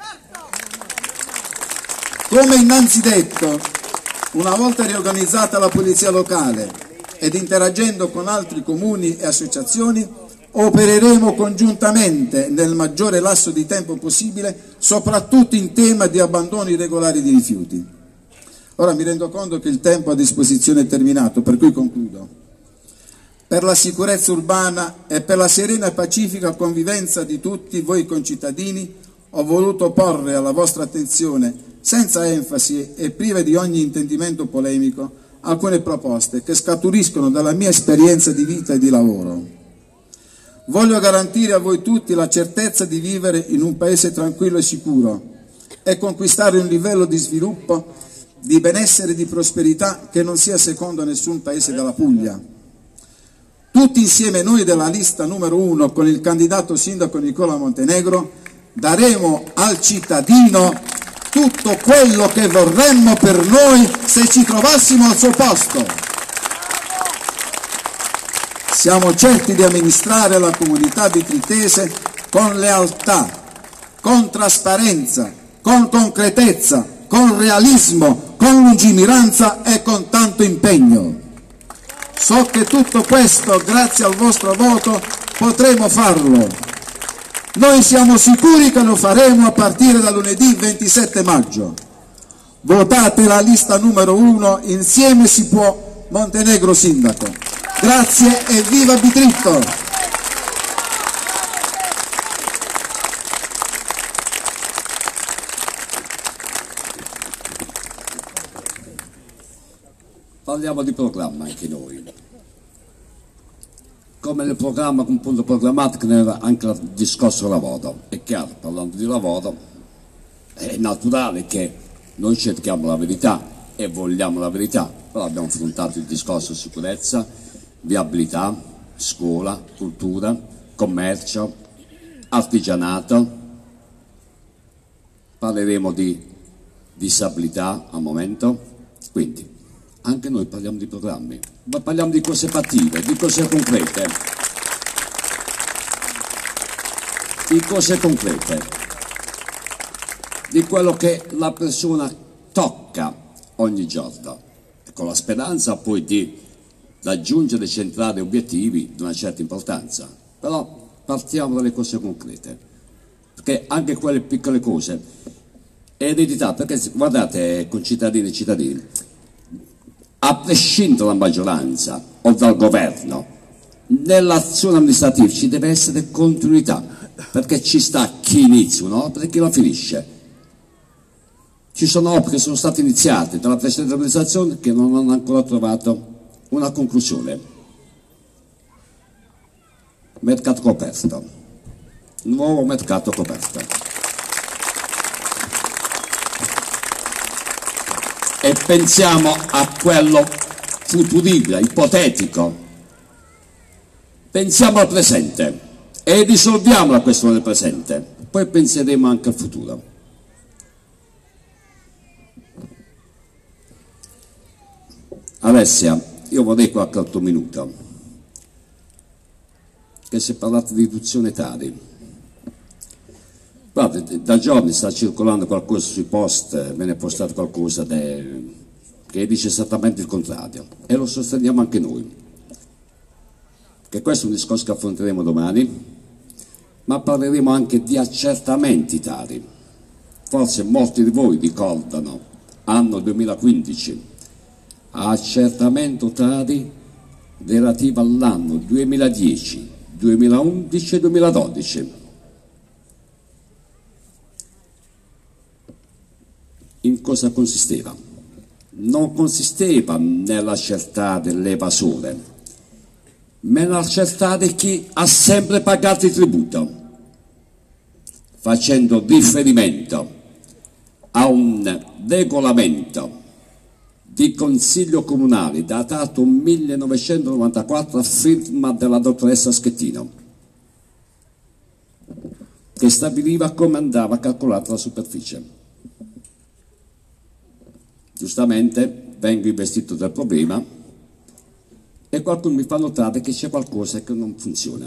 Come innanzi detto, una volta riorganizzata la polizia locale ed interagendo con altri comuni e associazioni, opereremo congiuntamente nel maggiore lasso di tempo possibile, soprattutto in tema di abbandono irregolare di rifiuti. Ora mi rendo conto che il tempo a disposizione è terminato, per cui concludo. Per la sicurezza urbana e per la serena e pacifica convivenza di tutti voi concittadini, ho voluto porre alla vostra attenzione, senza enfasi e prive di ogni intendimento polemico, alcune proposte che scaturiscono dalla mia esperienza di vita e di lavoro. Voglio garantire a voi tutti la certezza di vivere in un paese tranquillo e sicuro e conquistare un livello di sviluppo, di benessere e di prosperità che non sia secondo a nessun paese della Puglia. Tutti insieme noi della lista numero uno con il candidato sindaco Nicola Montenegro daremo al cittadino tutto quello che vorremmo per noi se ci trovassimo al suo posto. Siamo certi di amministrare la comunità bitritese con lealtà, con trasparenza, con concretezza, con realismo, con lungimiranza e con tanto impegno. So che tutto questo, grazie al vostro voto, potremo farlo. Noi siamo sicuri che lo faremo a partire da lunedì ventisette maggio. Votate la lista numero uno, insieme si può, Montenegro sindaco. Grazie e viva Bitritto! Parliamo di programma anche noi. Come nel programma, con punto programmatico, era anche il discorso lavoro. È chiaro, parlando di lavoro, è naturale che noi cerchiamo la verità e vogliamo la verità, però abbiamo affrontato il discorso sicurezza, viabilità, scuola, cultura, commercio, artigianato, parleremo di disabilità al momento, quindi anche noi parliamo di programmi, ma parliamo di cose fattive, di cose concrete, di cose concrete, di quello che la persona tocca ogni giorno, con la speranza poi di raggiungere e centrare obiettivi di una certa importanza, però partiamo dalle cose concrete, perché anche quelle piccole cose, eredità, perché guardate concittadini e cittadini, a prescindere dalla maggioranza o dal governo, nell'azione amministrativa ci deve essere continuità, perché ci sta chi inizia un'opera e chi la finisce. Ci sono opere che sono state iniziate dalla precedente amministrazione che non hanno ancora trovato una conclusione. Mercato coperto, nuovo mercato coperto. E pensiamo a quello futuribile, ipotetico. Pensiamo al presente e risolviamo la questione del presente, poi penseremo anche al futuro. Alessia, io vorrei qualche altro minuto, che si è parlato di riduzione tali. Guarda, da giorni sta circolando qualcosa sui post, viene postato qualcosa de, che dice esattamente il contrario, e lo sosteniamo anche noi. che questo è un discorso che affronteremo domani, ma parleremo anche di accertamenti tali. Forse molti di voi ricordano, anno duemilaquindici, accertamento tali relativo all'anno duemiladieci, duemilaundici e duemiladodici. In cosa consisteva? Non consisteva nell'accertare l'evasore, ma nell'accertare chi ha sempre pagato il tributo, facendo riferimento a un regolamento di Consiglio Comunale datato millenovecentonovantaquattro a firma della dottoressa Schettino, che stabiliva come andava calcolata la superficie. Giustamente vengo investito del problema e qualcuno mi fa notare che c'è qualcosa che non funziona.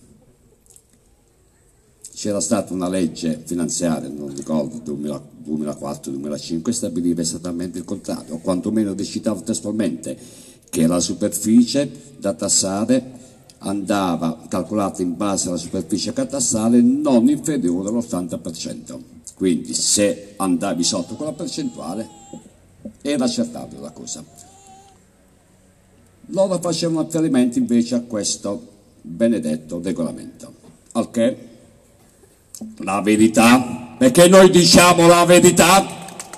C'era stata una legge finanziaria, non ricordo, duemilaquattro duemilacinque, stabiliva esattamente il contrario, o quantomeno recitava testualmente che la superficie da tassare andava calcolata in base alla superficie catastale non inferiore all'ottanta per cento. Quindi se andavi sotto quella percentuale era accettabile la cosa. Loro facevano riferimento invece a questo benedetto regolamento. Al che la verità, perché noi diciamo la verità,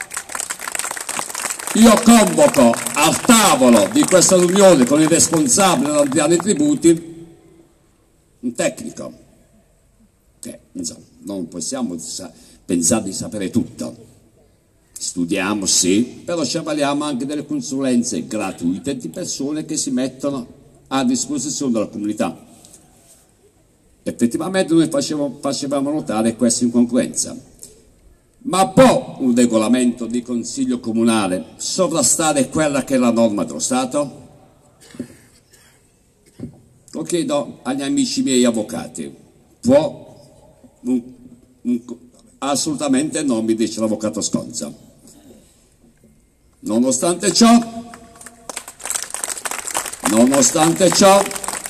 io convoco al tavolo di questa riunione con il responsabile dei tributi un tecnico, che insomma non possiamo pensare di sapere tutto. Studiamo, sì, però ci avvaliamo anche delle consulenze gratuite di persone che si mettono a disposizione della comunità. Effettivamente noi facevamo, facevamo notare questa incongruenza. Ma può un regolamento di consiglio comunale sovrastare quella che è la norma dello Stato? Lo chiedo agli amici miei avvocati. Può? Un, un, assolutamente no, mi dice l'avvocato Sconza. Nonostante ciò, nonostante ciò,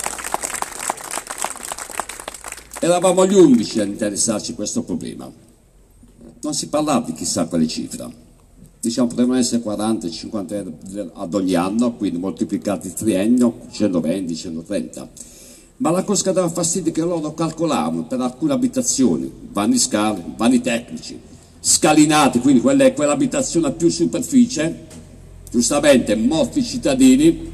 eravamo gli unici a interessarci a questo problema. Non si parlava di chissà quale cifra. Diciamo potevano essere quaranta cinquanta euro ad ogni anno, quindi moltiplicati il triennio, centoventi centotrenta. Ma la cosa che dava fastidio è che loro calcolavano per alcune abitazioni, vani scale, vani tecnici, scalinati, quindi quella, quell'abitazione a più superficie, giustamente molti cittadini,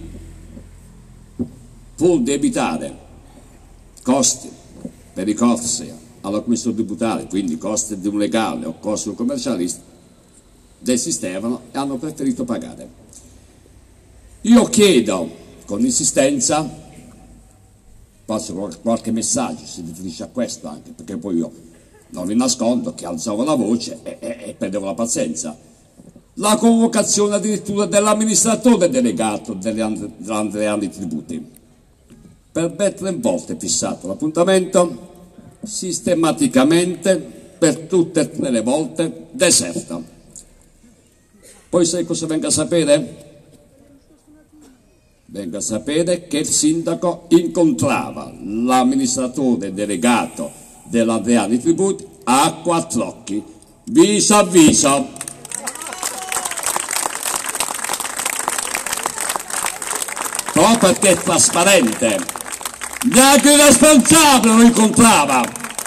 pur di evitare costi per i corsi all'acquisto tributario, quindi costi di un legale o costi di un commercialista, desistevano e hanno preferito pagare. Io chiedo con insistenza, faccio qualche messaggio, si riferisce a questo anche, perché poi io non vi nascondo che alzavo la voce e, e, e perdevo la pazienza. La convocazione addirittura dell'amministratore delegato dell'Andreani Tributi. Per ben tre volte fissato l'appuntamento, sistematicamente, per tutte e tre le volte, deserta. Poi sai cosa venga a sapere? Venga a sapere che il sindaco incontrava l'amministratore delegato dell'Andreani Tributi a quattro occhi, viso a viso. Proprio perché è trasparente, neanche il responsabile lo incontrava.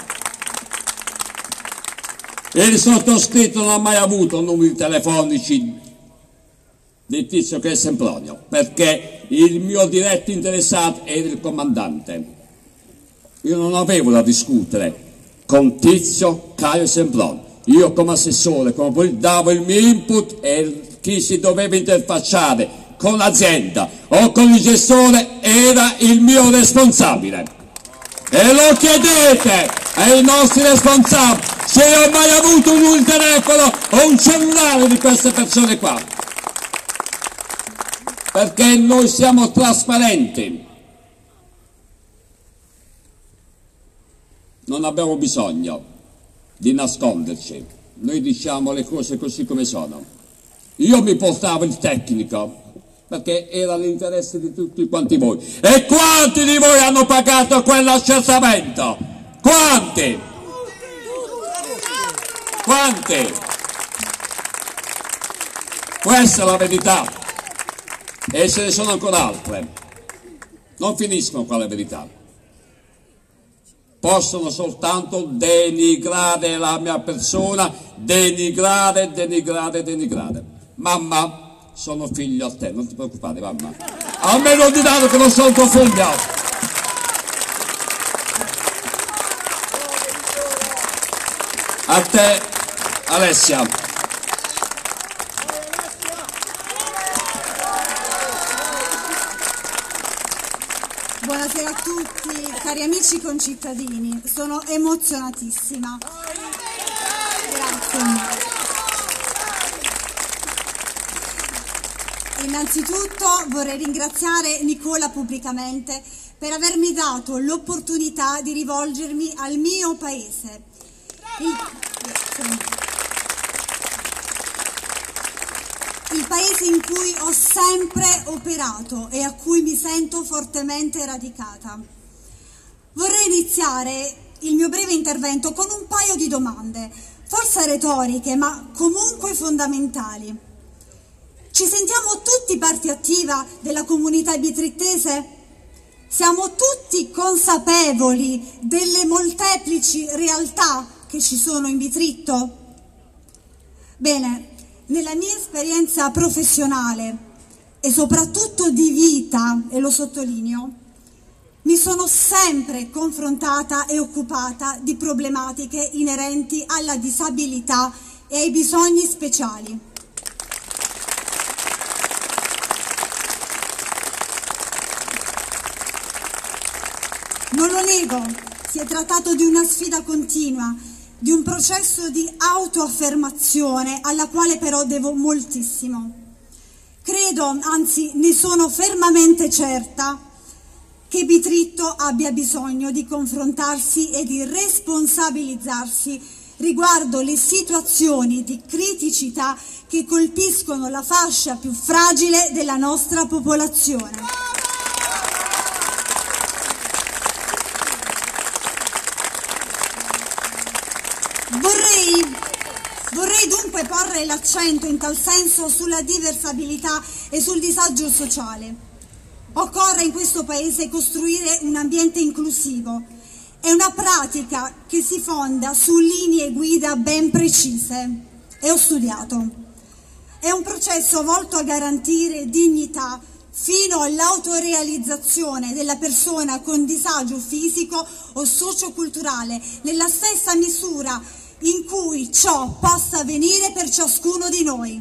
E il sottoscritto non ha mai avuto numeri telefonici del tizio che è Sempronio, perché il mio diretto interessato era il comandante. Io non avevo da discutere con Tizio Caio Sempronio. Io come assessore, come davo il mio input e chi si doveva interfacciare con l'azienda o con il gestore era il mio responsabile. E lo chiedete ai nostri responsabili se ho mai avuto un telefono o un cellulare di queste persone qua. Perché noi siamo trasparenti. Non abbiamo bisogno di nasconderci. Noi diciamo le cose così come sono. Io mi portavo il tecnico perché era l'interesse di tutti quanti voi. E quanti di voi hanno pagato quell'accertamento? Quanti? Quanti? Questa è la verità, e ce ne sono ancora altre, non finiscono qua le verità. Possono soltanto denigrare la mia persona, denigrare, denigrare, denigrare. Mamma, sono figlio a te, non ti preoccupare, mamma. A me non diranno che non sono tuo figlio. A te, Alessia. Buonasera a tutti, cari amici concittadini, sono emozionatissima. Grazie. Innanzitutto vorrei ringraziare Nicola pubblicamente per avermi dato l'opportunità di rivolgermi al mio paese. Il... il paese in cui ho sempre operato e a cui mi sento fortemente radicata. Vorrei iniziare il mio breve intervento con un paio di domande, forse retoriche, ma comunque fondamentali. Ci sentiamo tutti parte attiva della comunità bitrittese? Siamo tutti consapevoli delle molteplici realtà che ci sono in Bitritto? Bene, nella mia esperienza professionale e soprattutto di vita, e lo sottolineo, mi sono sempre confrontata e occupata di problematiche inerenti alla disabilità e ai bisogni speciali. Non lo nego, si è trattato di una sfida continua, di un processo di autoaffermazione alla quale però devo moltissimo. Credo, anzi ne sono fermamente certa, che Bitritto abbia bisogno di confrontarsi e di responsabilizzarsi riguardo le situazioni di criticità che colpiscono la fascia più fragile della nostra popolazione. Vorrei, vorrei dunque porre l'accento in tal senso sulla diversabilità e sul disagio sociale. Occorre in questo Paese costruire un ambiente inclusivo. È una pratica che si fonda su linee guida ben precise e ho studiato. È un processo volto a garantire dignità fino all'autorealizzazione della persona con disagio fisico o socioculturale, nella stessa misura in cui ciò possa avvenire per ciascuno di noi.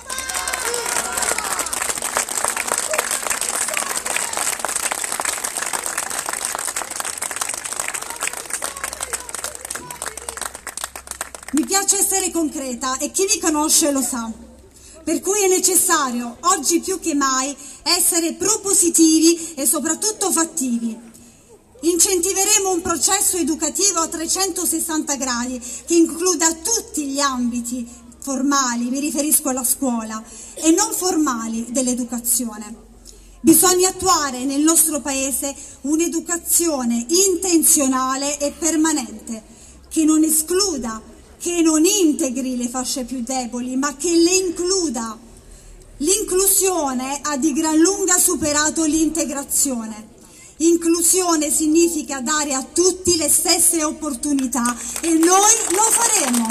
Mi piace essere concreta e chi mi conosce lo sa. Per cui è necessario, oggi più che mai, essere propositivi e soprattutto fattivi. Incentiveremo un processo educativo a trecentosessanta gradi che includa tutti gli ambiti formali, mi riferisco alla scuola, e non formali dell'educazione. Bisogna attuare nel nostro Paese un'educazione intenzionale e permanente, che non escluda, che non integri le fasce più deboli, ma che le includa. L'inclusione ha di gran lunga superato l'integrazione. Inclusione significa dare a tutti le stesse opportunità e noi lo faremo.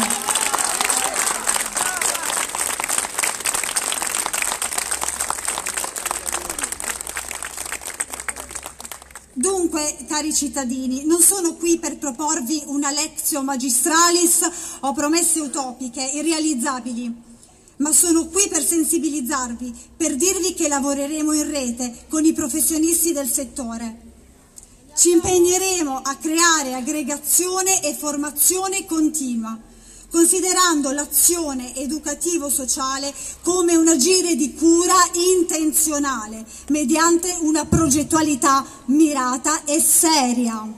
Dunque, cari cittadini, non sono qui per proporvi una lectio magistralis o promesse utopiche, irrealizzabili, ma sono qui per sensibilizzarvi, per dirvi che lavoreremo in rete con i professionisti del settore. Ci impegneremo a creare aggregazione e formazione continua, considerando l'azione educativo-sociale come un agire di cura intenzionale, mediante una progettualità mirata e seria.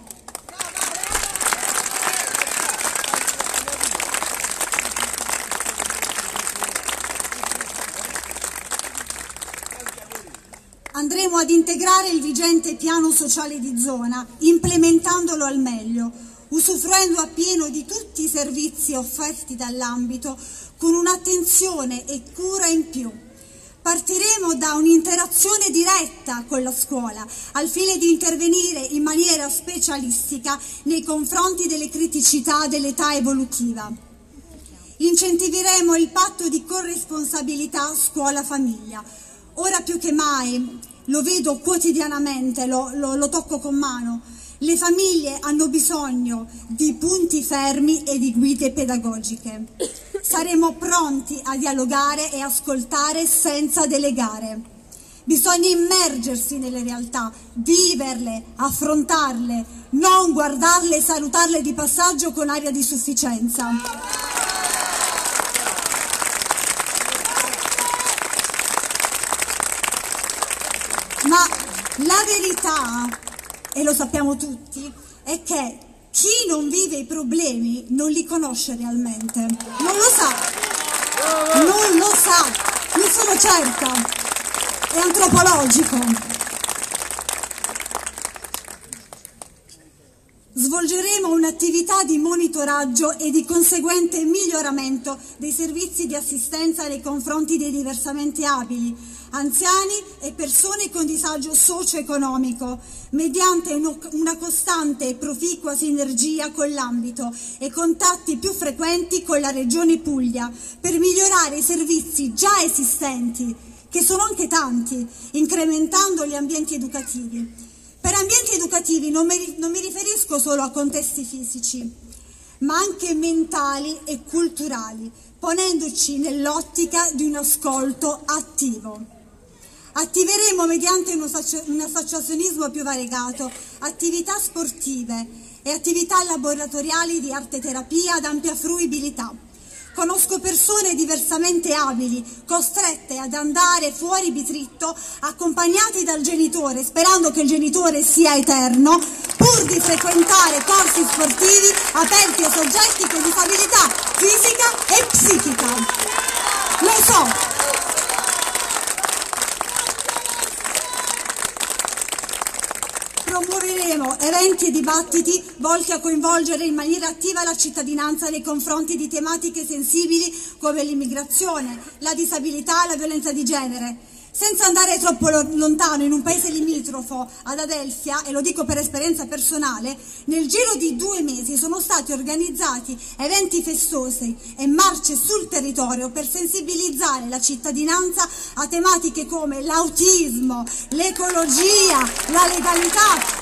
Andremo ad integrare il vigente piano sociale di zona, implementandolo al meglio, usufruendo appieno di tutti i servizi offerti dall'ambito con un'attenzione e cura in più. Partiremo da un'interazione diretta con la scuola, al fine di intervenire in maniera specialistica nei confronti delle criticità dell'età evolutiva. Incentiveremo il patto di corresponsabilità scuola-famiglia. Ora più che mai, lo vedo quotidianamente, lo, lo, lo tocco con mano, le famiglie hanno bisogno di punti fermi e di guide pedagogiche. Saremo pronti a dialogare e ascoltare senza delegare. Bisogna immergersi nelle realtà, viverle, affrontarle, non guardarle e salutarle di passaggio con aria di sufficienza. Ma la verità, e lo sappiamo tutti, è che chi non vive i problemi non li conosce realmente. Non lo sa. Non lo sa. Ne sono certa. È antropologico. Svolgeremo un'attività di monitoraggio e di conseguente miglioramento dei servizi di assistenza nei confronti dei diversamente abili, anziani e persone con disagio socio-economico, mediante una costante e proficua sinergia con l'ambito e contatti più frequenti con la Regione Puglia per migliorare i servizi già esistenti, che sono anche tanti, incrementando gli ambienti educativi. Per ambienti educativi non mi, non mi riferisco solo a contesti fisici, ma anche mentali e culturali, ponendoci nell'ottica di un ascolto attivo. Attiveremo mediante un associazionismo più variegato attività sportive e attività laboratoriali di arte terapia ad ampia fruibilità. Conosco persone diversamente abili, costrette ad andare fuori Bitritto, accompagnati dal genitore, sperando che il genitore sia eterno, pur di frequentare corsi sportivi aperti a soggetti con disabilità fisica e psichica. Lo so. Promuoveremo eventi e dibattiti volti a coinvolgere in maniera attiva la cittadinanza nei confronti di tematiche sensibili come l'immigrazione, la disabilità e la violenza di genere. Senza andare troppo lontano, in un paese limitrofo ad Adelfia, e lo dico per esperienza personale, nel giro di due mesi sono stati organizzati eventi festosi e marce sul territorio per sensibilizzare la cittadinanza a tematiche come l'autismo, l'ecologia, la legalità.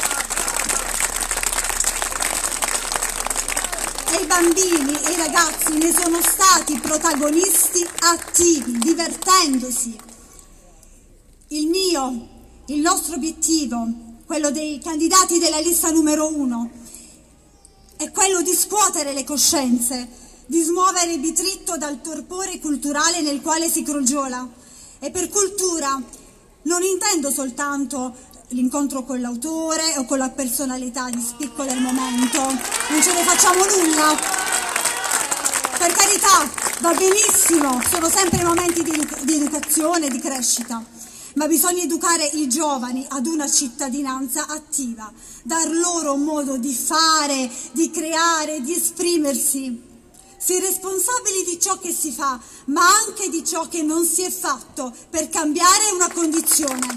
E i bambini e i ragazzi ne sono stati protagonisti attivi, divertendosi. Il mio, il nostro obiettivo, quello dei candidati della lista numero uno, è quello di scuotere le coscienze, di smuovere Bitritto dal torpore culturale nel quale si crogiola. E per cultura non intendo soltanto l'incontro con l'autore o con la personalità di spicco del momento, non ce ne facciamo nulla. Per carità, va benissimo, sono sempre momenti di, edu- di educazione, di crescita. Ma bisogna educare i giovani ad una cittadinanza attiva, dar loro un modo di fare, di creare, di esprimersi. Si è responsabili di ciò che si fa, ma anche di ciò che non si è fatto per cambiare una condizione.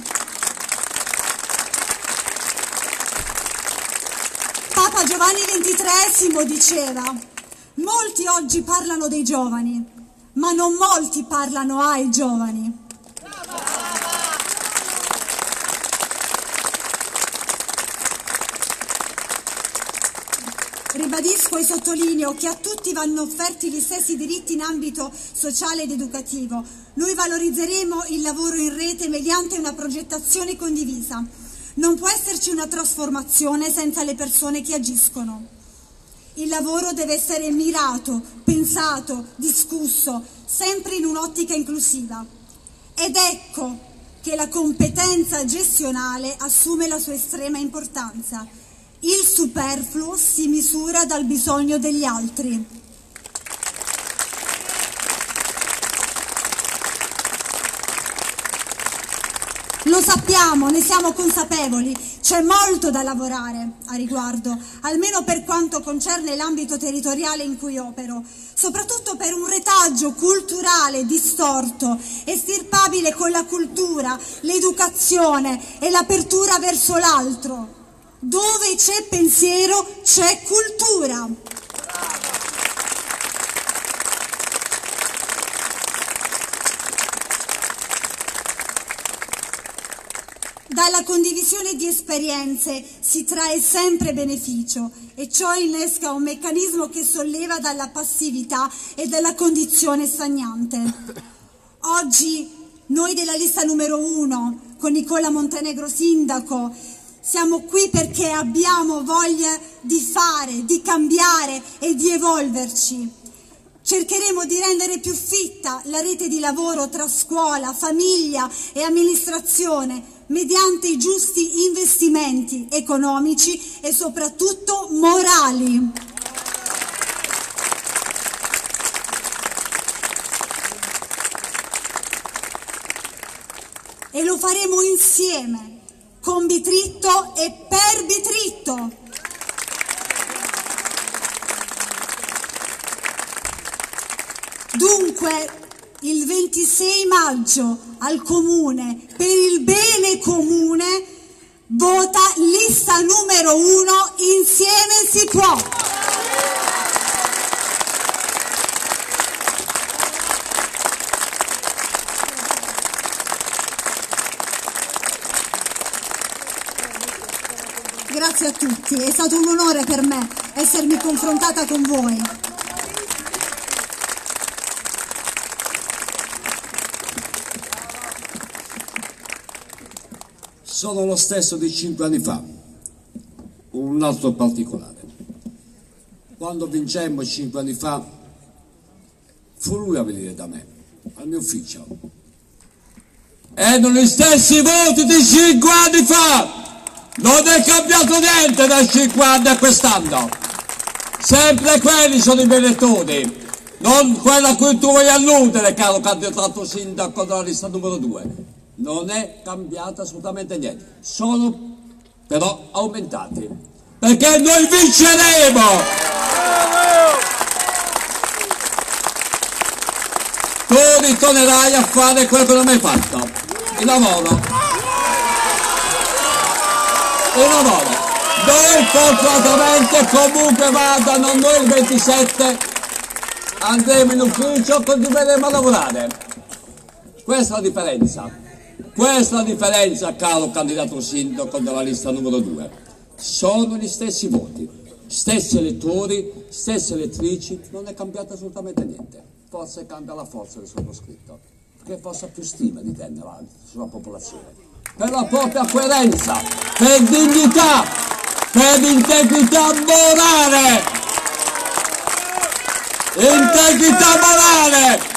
Papa Giovanni ventitreesimo diceva: molti oggi parlano dei giovani, ma non molti parlano ai giovani. Ribadisco e sottolineo che a tutti vanno offerti gli stessi diritti in ambito sociale ed educativo. Noi valorizzeremo il lavoro in rete mediante una progettazione condivisa. Non può esserci una trasformazione senza le persone che agiscono. Il lavoro deve essere mirato, pensato, discusso, sempre in un'ottica inclusiva. Ed ecco che la competenza gestionale assume la sua estrema importanza. Il superfluo si misura dal bisogno degli altri. Lo Lo sappiamo, ne siamo consapevoli, c'è molto da lavorare a riguardo, almeno per quanto concerne l'ambito territoriale in cui opero, soprattutto per un retaggio culturale distorto, estirpabile con la cultura, l'educazione e l'apertura verso l'altro. Dove c'è pensiero c'è cultura. Dalla condivisione di esperienze si trae sempre beneficio e ciò innesca un meccanismo che solleva dalla passività e dalla condizione stagnante. Oggi noi della lista numero uno, con Nicola Montenegro sindaco, siamo qui perché abbiamo voglia di fare, di cambiare e di evolverci. Cercheremo di rendere più fitta la rete di lavoro tra scuola, famiglia e amministrazione mediante i giusti investimenti economici e soprattutto morali. E lo faremo insieme, con Bitritto e per Bitritto. Dunque, il ventisei maggio al Comune, per il bene comune, vota lista numero uno, insieme si può. Grazie a tutti, è stato un onore per me essermi confrontata con voi. Sono lo stesso di cinque anni fa, un altro particolare. Quando vincemmo cinque anni fa, fu lui a venire da me, al mio ufficio. Erano gli stessi voti di cinque anni fa! Non è cambiato niente da cinque anni a quest'anno! Sempre quelli sono i miei elettori, non quella a cui tu vuoi alludere, caro candidato sindaco della lista numero due. Non è cambiato assolutamente niente, sono però aumentati, perché noi vinceremo! Tu ritornerai a fare quello che non hai fatto, il lavoro, il lavoro. Noi fortunatamente comunque vadano, noi il ventisette andremo in ufficio, continueremo a lavorare. Questa è la differenza. Questa è la differenza, caro candidato sindaco della lista numero due. Sono gli stessi voti, stessi elettori, stesse elettrici, non è cambiato assolutamente niente. Forse cambia la forza del sottoscritto, perché forse ha più stima di te sulla popolazione. Per la propria coerenza, per dignità, per integrità morale. Integrità morale!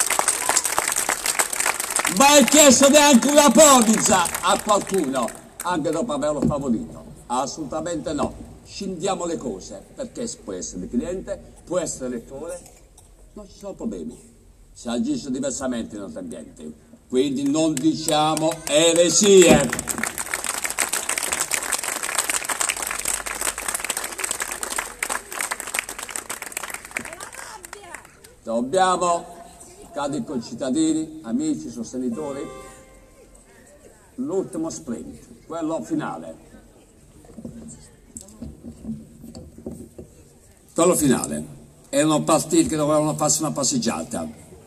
Mai chiesto neanche una polizza a qualcuno, anche dopo averlo favorito. Assolutamente no. Scindiamo le cose, perché può essere cliente, può essere elettore, non ci sono problemi. Si agisce diversamente in altri ambienti. Quindi non diciamo eresie. Dobbiamo, cari concittadini, amici, sostenitori, l'ultimo sprint, quello finale. Quello finale. Erano partiti che dovevano farsi una passeggiata.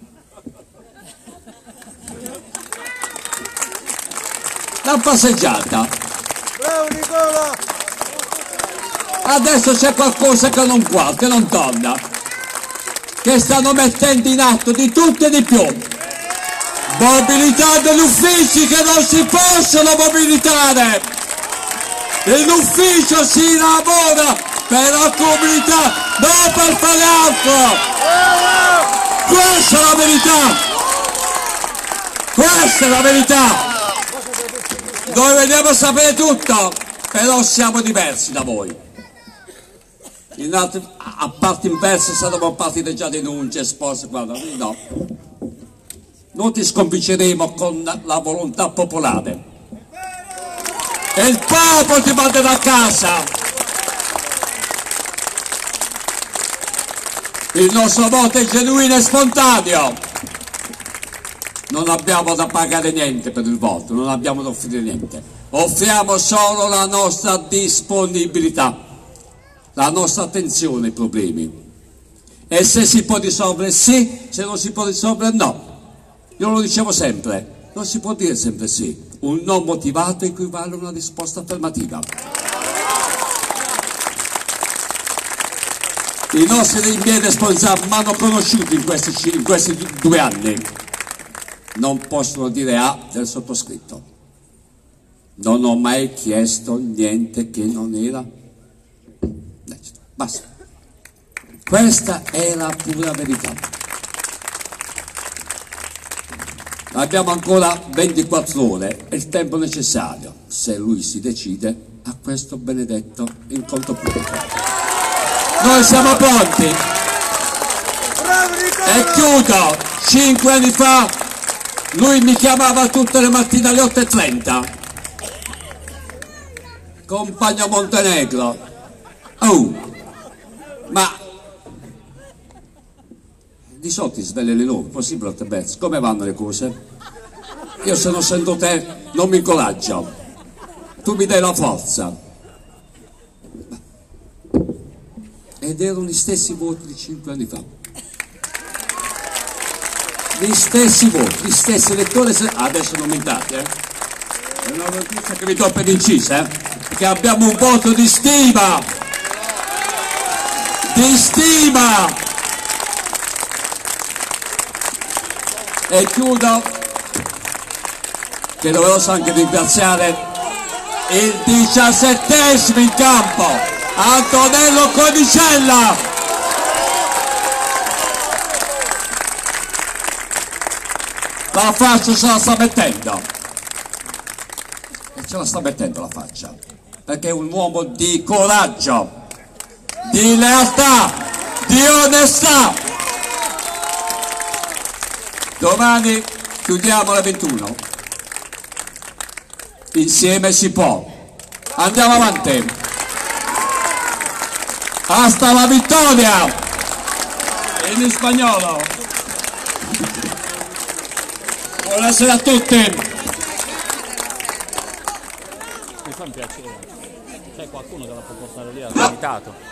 La passeggiata. Bravo Nicola! Adesso c'è qualcosa che non qua, che non torna, che stanno mettendo in atto di tutto e di più. Mobilità degli uffici che non si possono mobilitare. In ufficio si lavora per la comunità, non per fare altro. Questa è la verità. Questa è la verità. Noi vediamo sapere tutto, però siamo diversi da voi. In altri, a parti inverse sarebbero partite già denunce, esposte, guarda, no. Non ti sconficeremo con la volontà popolare, e il popolo ti manderà a casa. Il nostro voto è genuino e spontaneo. Non abbiamo da pagare niente per il voto, non abbiamo da offrire niente. Offriamo solo la nostra disponibilità, la nostra attenzione ai problemi. E se si può risolvere sì, se non si può risolvere no. Io lo dicevo sempre, non si può dire sempre sì. Un no motivato equivale a una risposta affermativa. I nostri rinviei responsabili mi hanno conosciuto in questi, in questi due anni. Non possono dire A del sottoscritto. Non ho mai chiesto niente che non era lecito. Basta. Questa è la pura verità. Abbiamo ancora ventiquattro ore e il tempo necessario, se lui si decide, a questo benedetto incontro pubblico. Noi siamo pronti. E chiudo. Cinque anni fa lui mi chiamava tutte le mattine alle otto e trenta. Compagno Montenegro. Oh, ma di solito ti svegli le nove, possibile otto e mezza. Come vanno le cose? Io se non sento te non mi incoraggio. Tu mi dai la forza. Ed erano gli stessi voti di cinque anni fa. Gli stessi voti, gli stessi elettori. Se... Adesso non mi date, eh? È una notizia che vi do per incisa, eh? Perché abbiamo un voto di stima. Di stima. E chiudo, che doveroso anche ringraziare il diciassettesimo in campo, Antonello Codicella. La faccia ce la sta mettendo, e ce la sta mettendo la faccia, perché è un uomo di coraggio, di lealtà, di onestà. Domani chiudiamo alle ventuno. Insieme si può. Andiamo avanti. Hasta la vittoria! In spagnolo. Buonasera a tutti. Mi fa un piacere. C'è qualcuno che la può portare lì al comitato.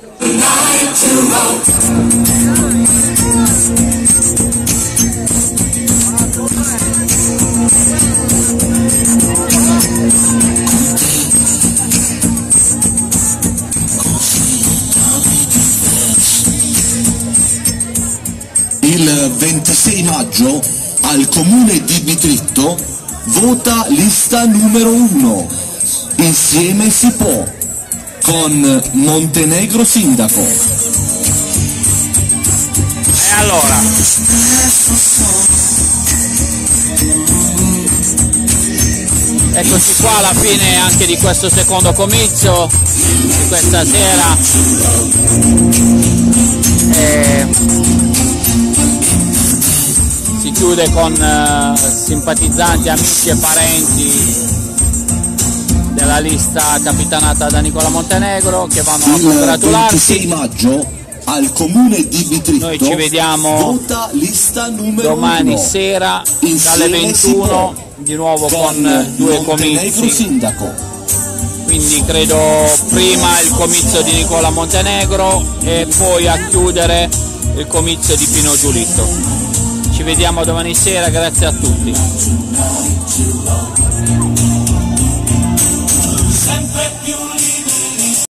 Il ventisei maggio al comune di Bitritto vota lista numero uno. Insieme si può, con Montenegro sindaco. E allora, eccoci qua alla fine anche di questo secondo comizio di questa sera. E si chiude con uh, simpatizzanti, amici e parenti della lista capitanata da Nicola Montenegro che vanno a congratularsi. Il ventisei maggio al comune di Bitritto noi ci vediamo vota lista numero domani uno. sera Insieme dalle ventuno di nuovo con, con due comizi. Sindaco. Quindi credo prima il comizio di Nicola Montenegro e poi a chiudere il comizio di Pino Giulitto. Ci vediamo domani sera, grazie a tutti. Sempre più libero.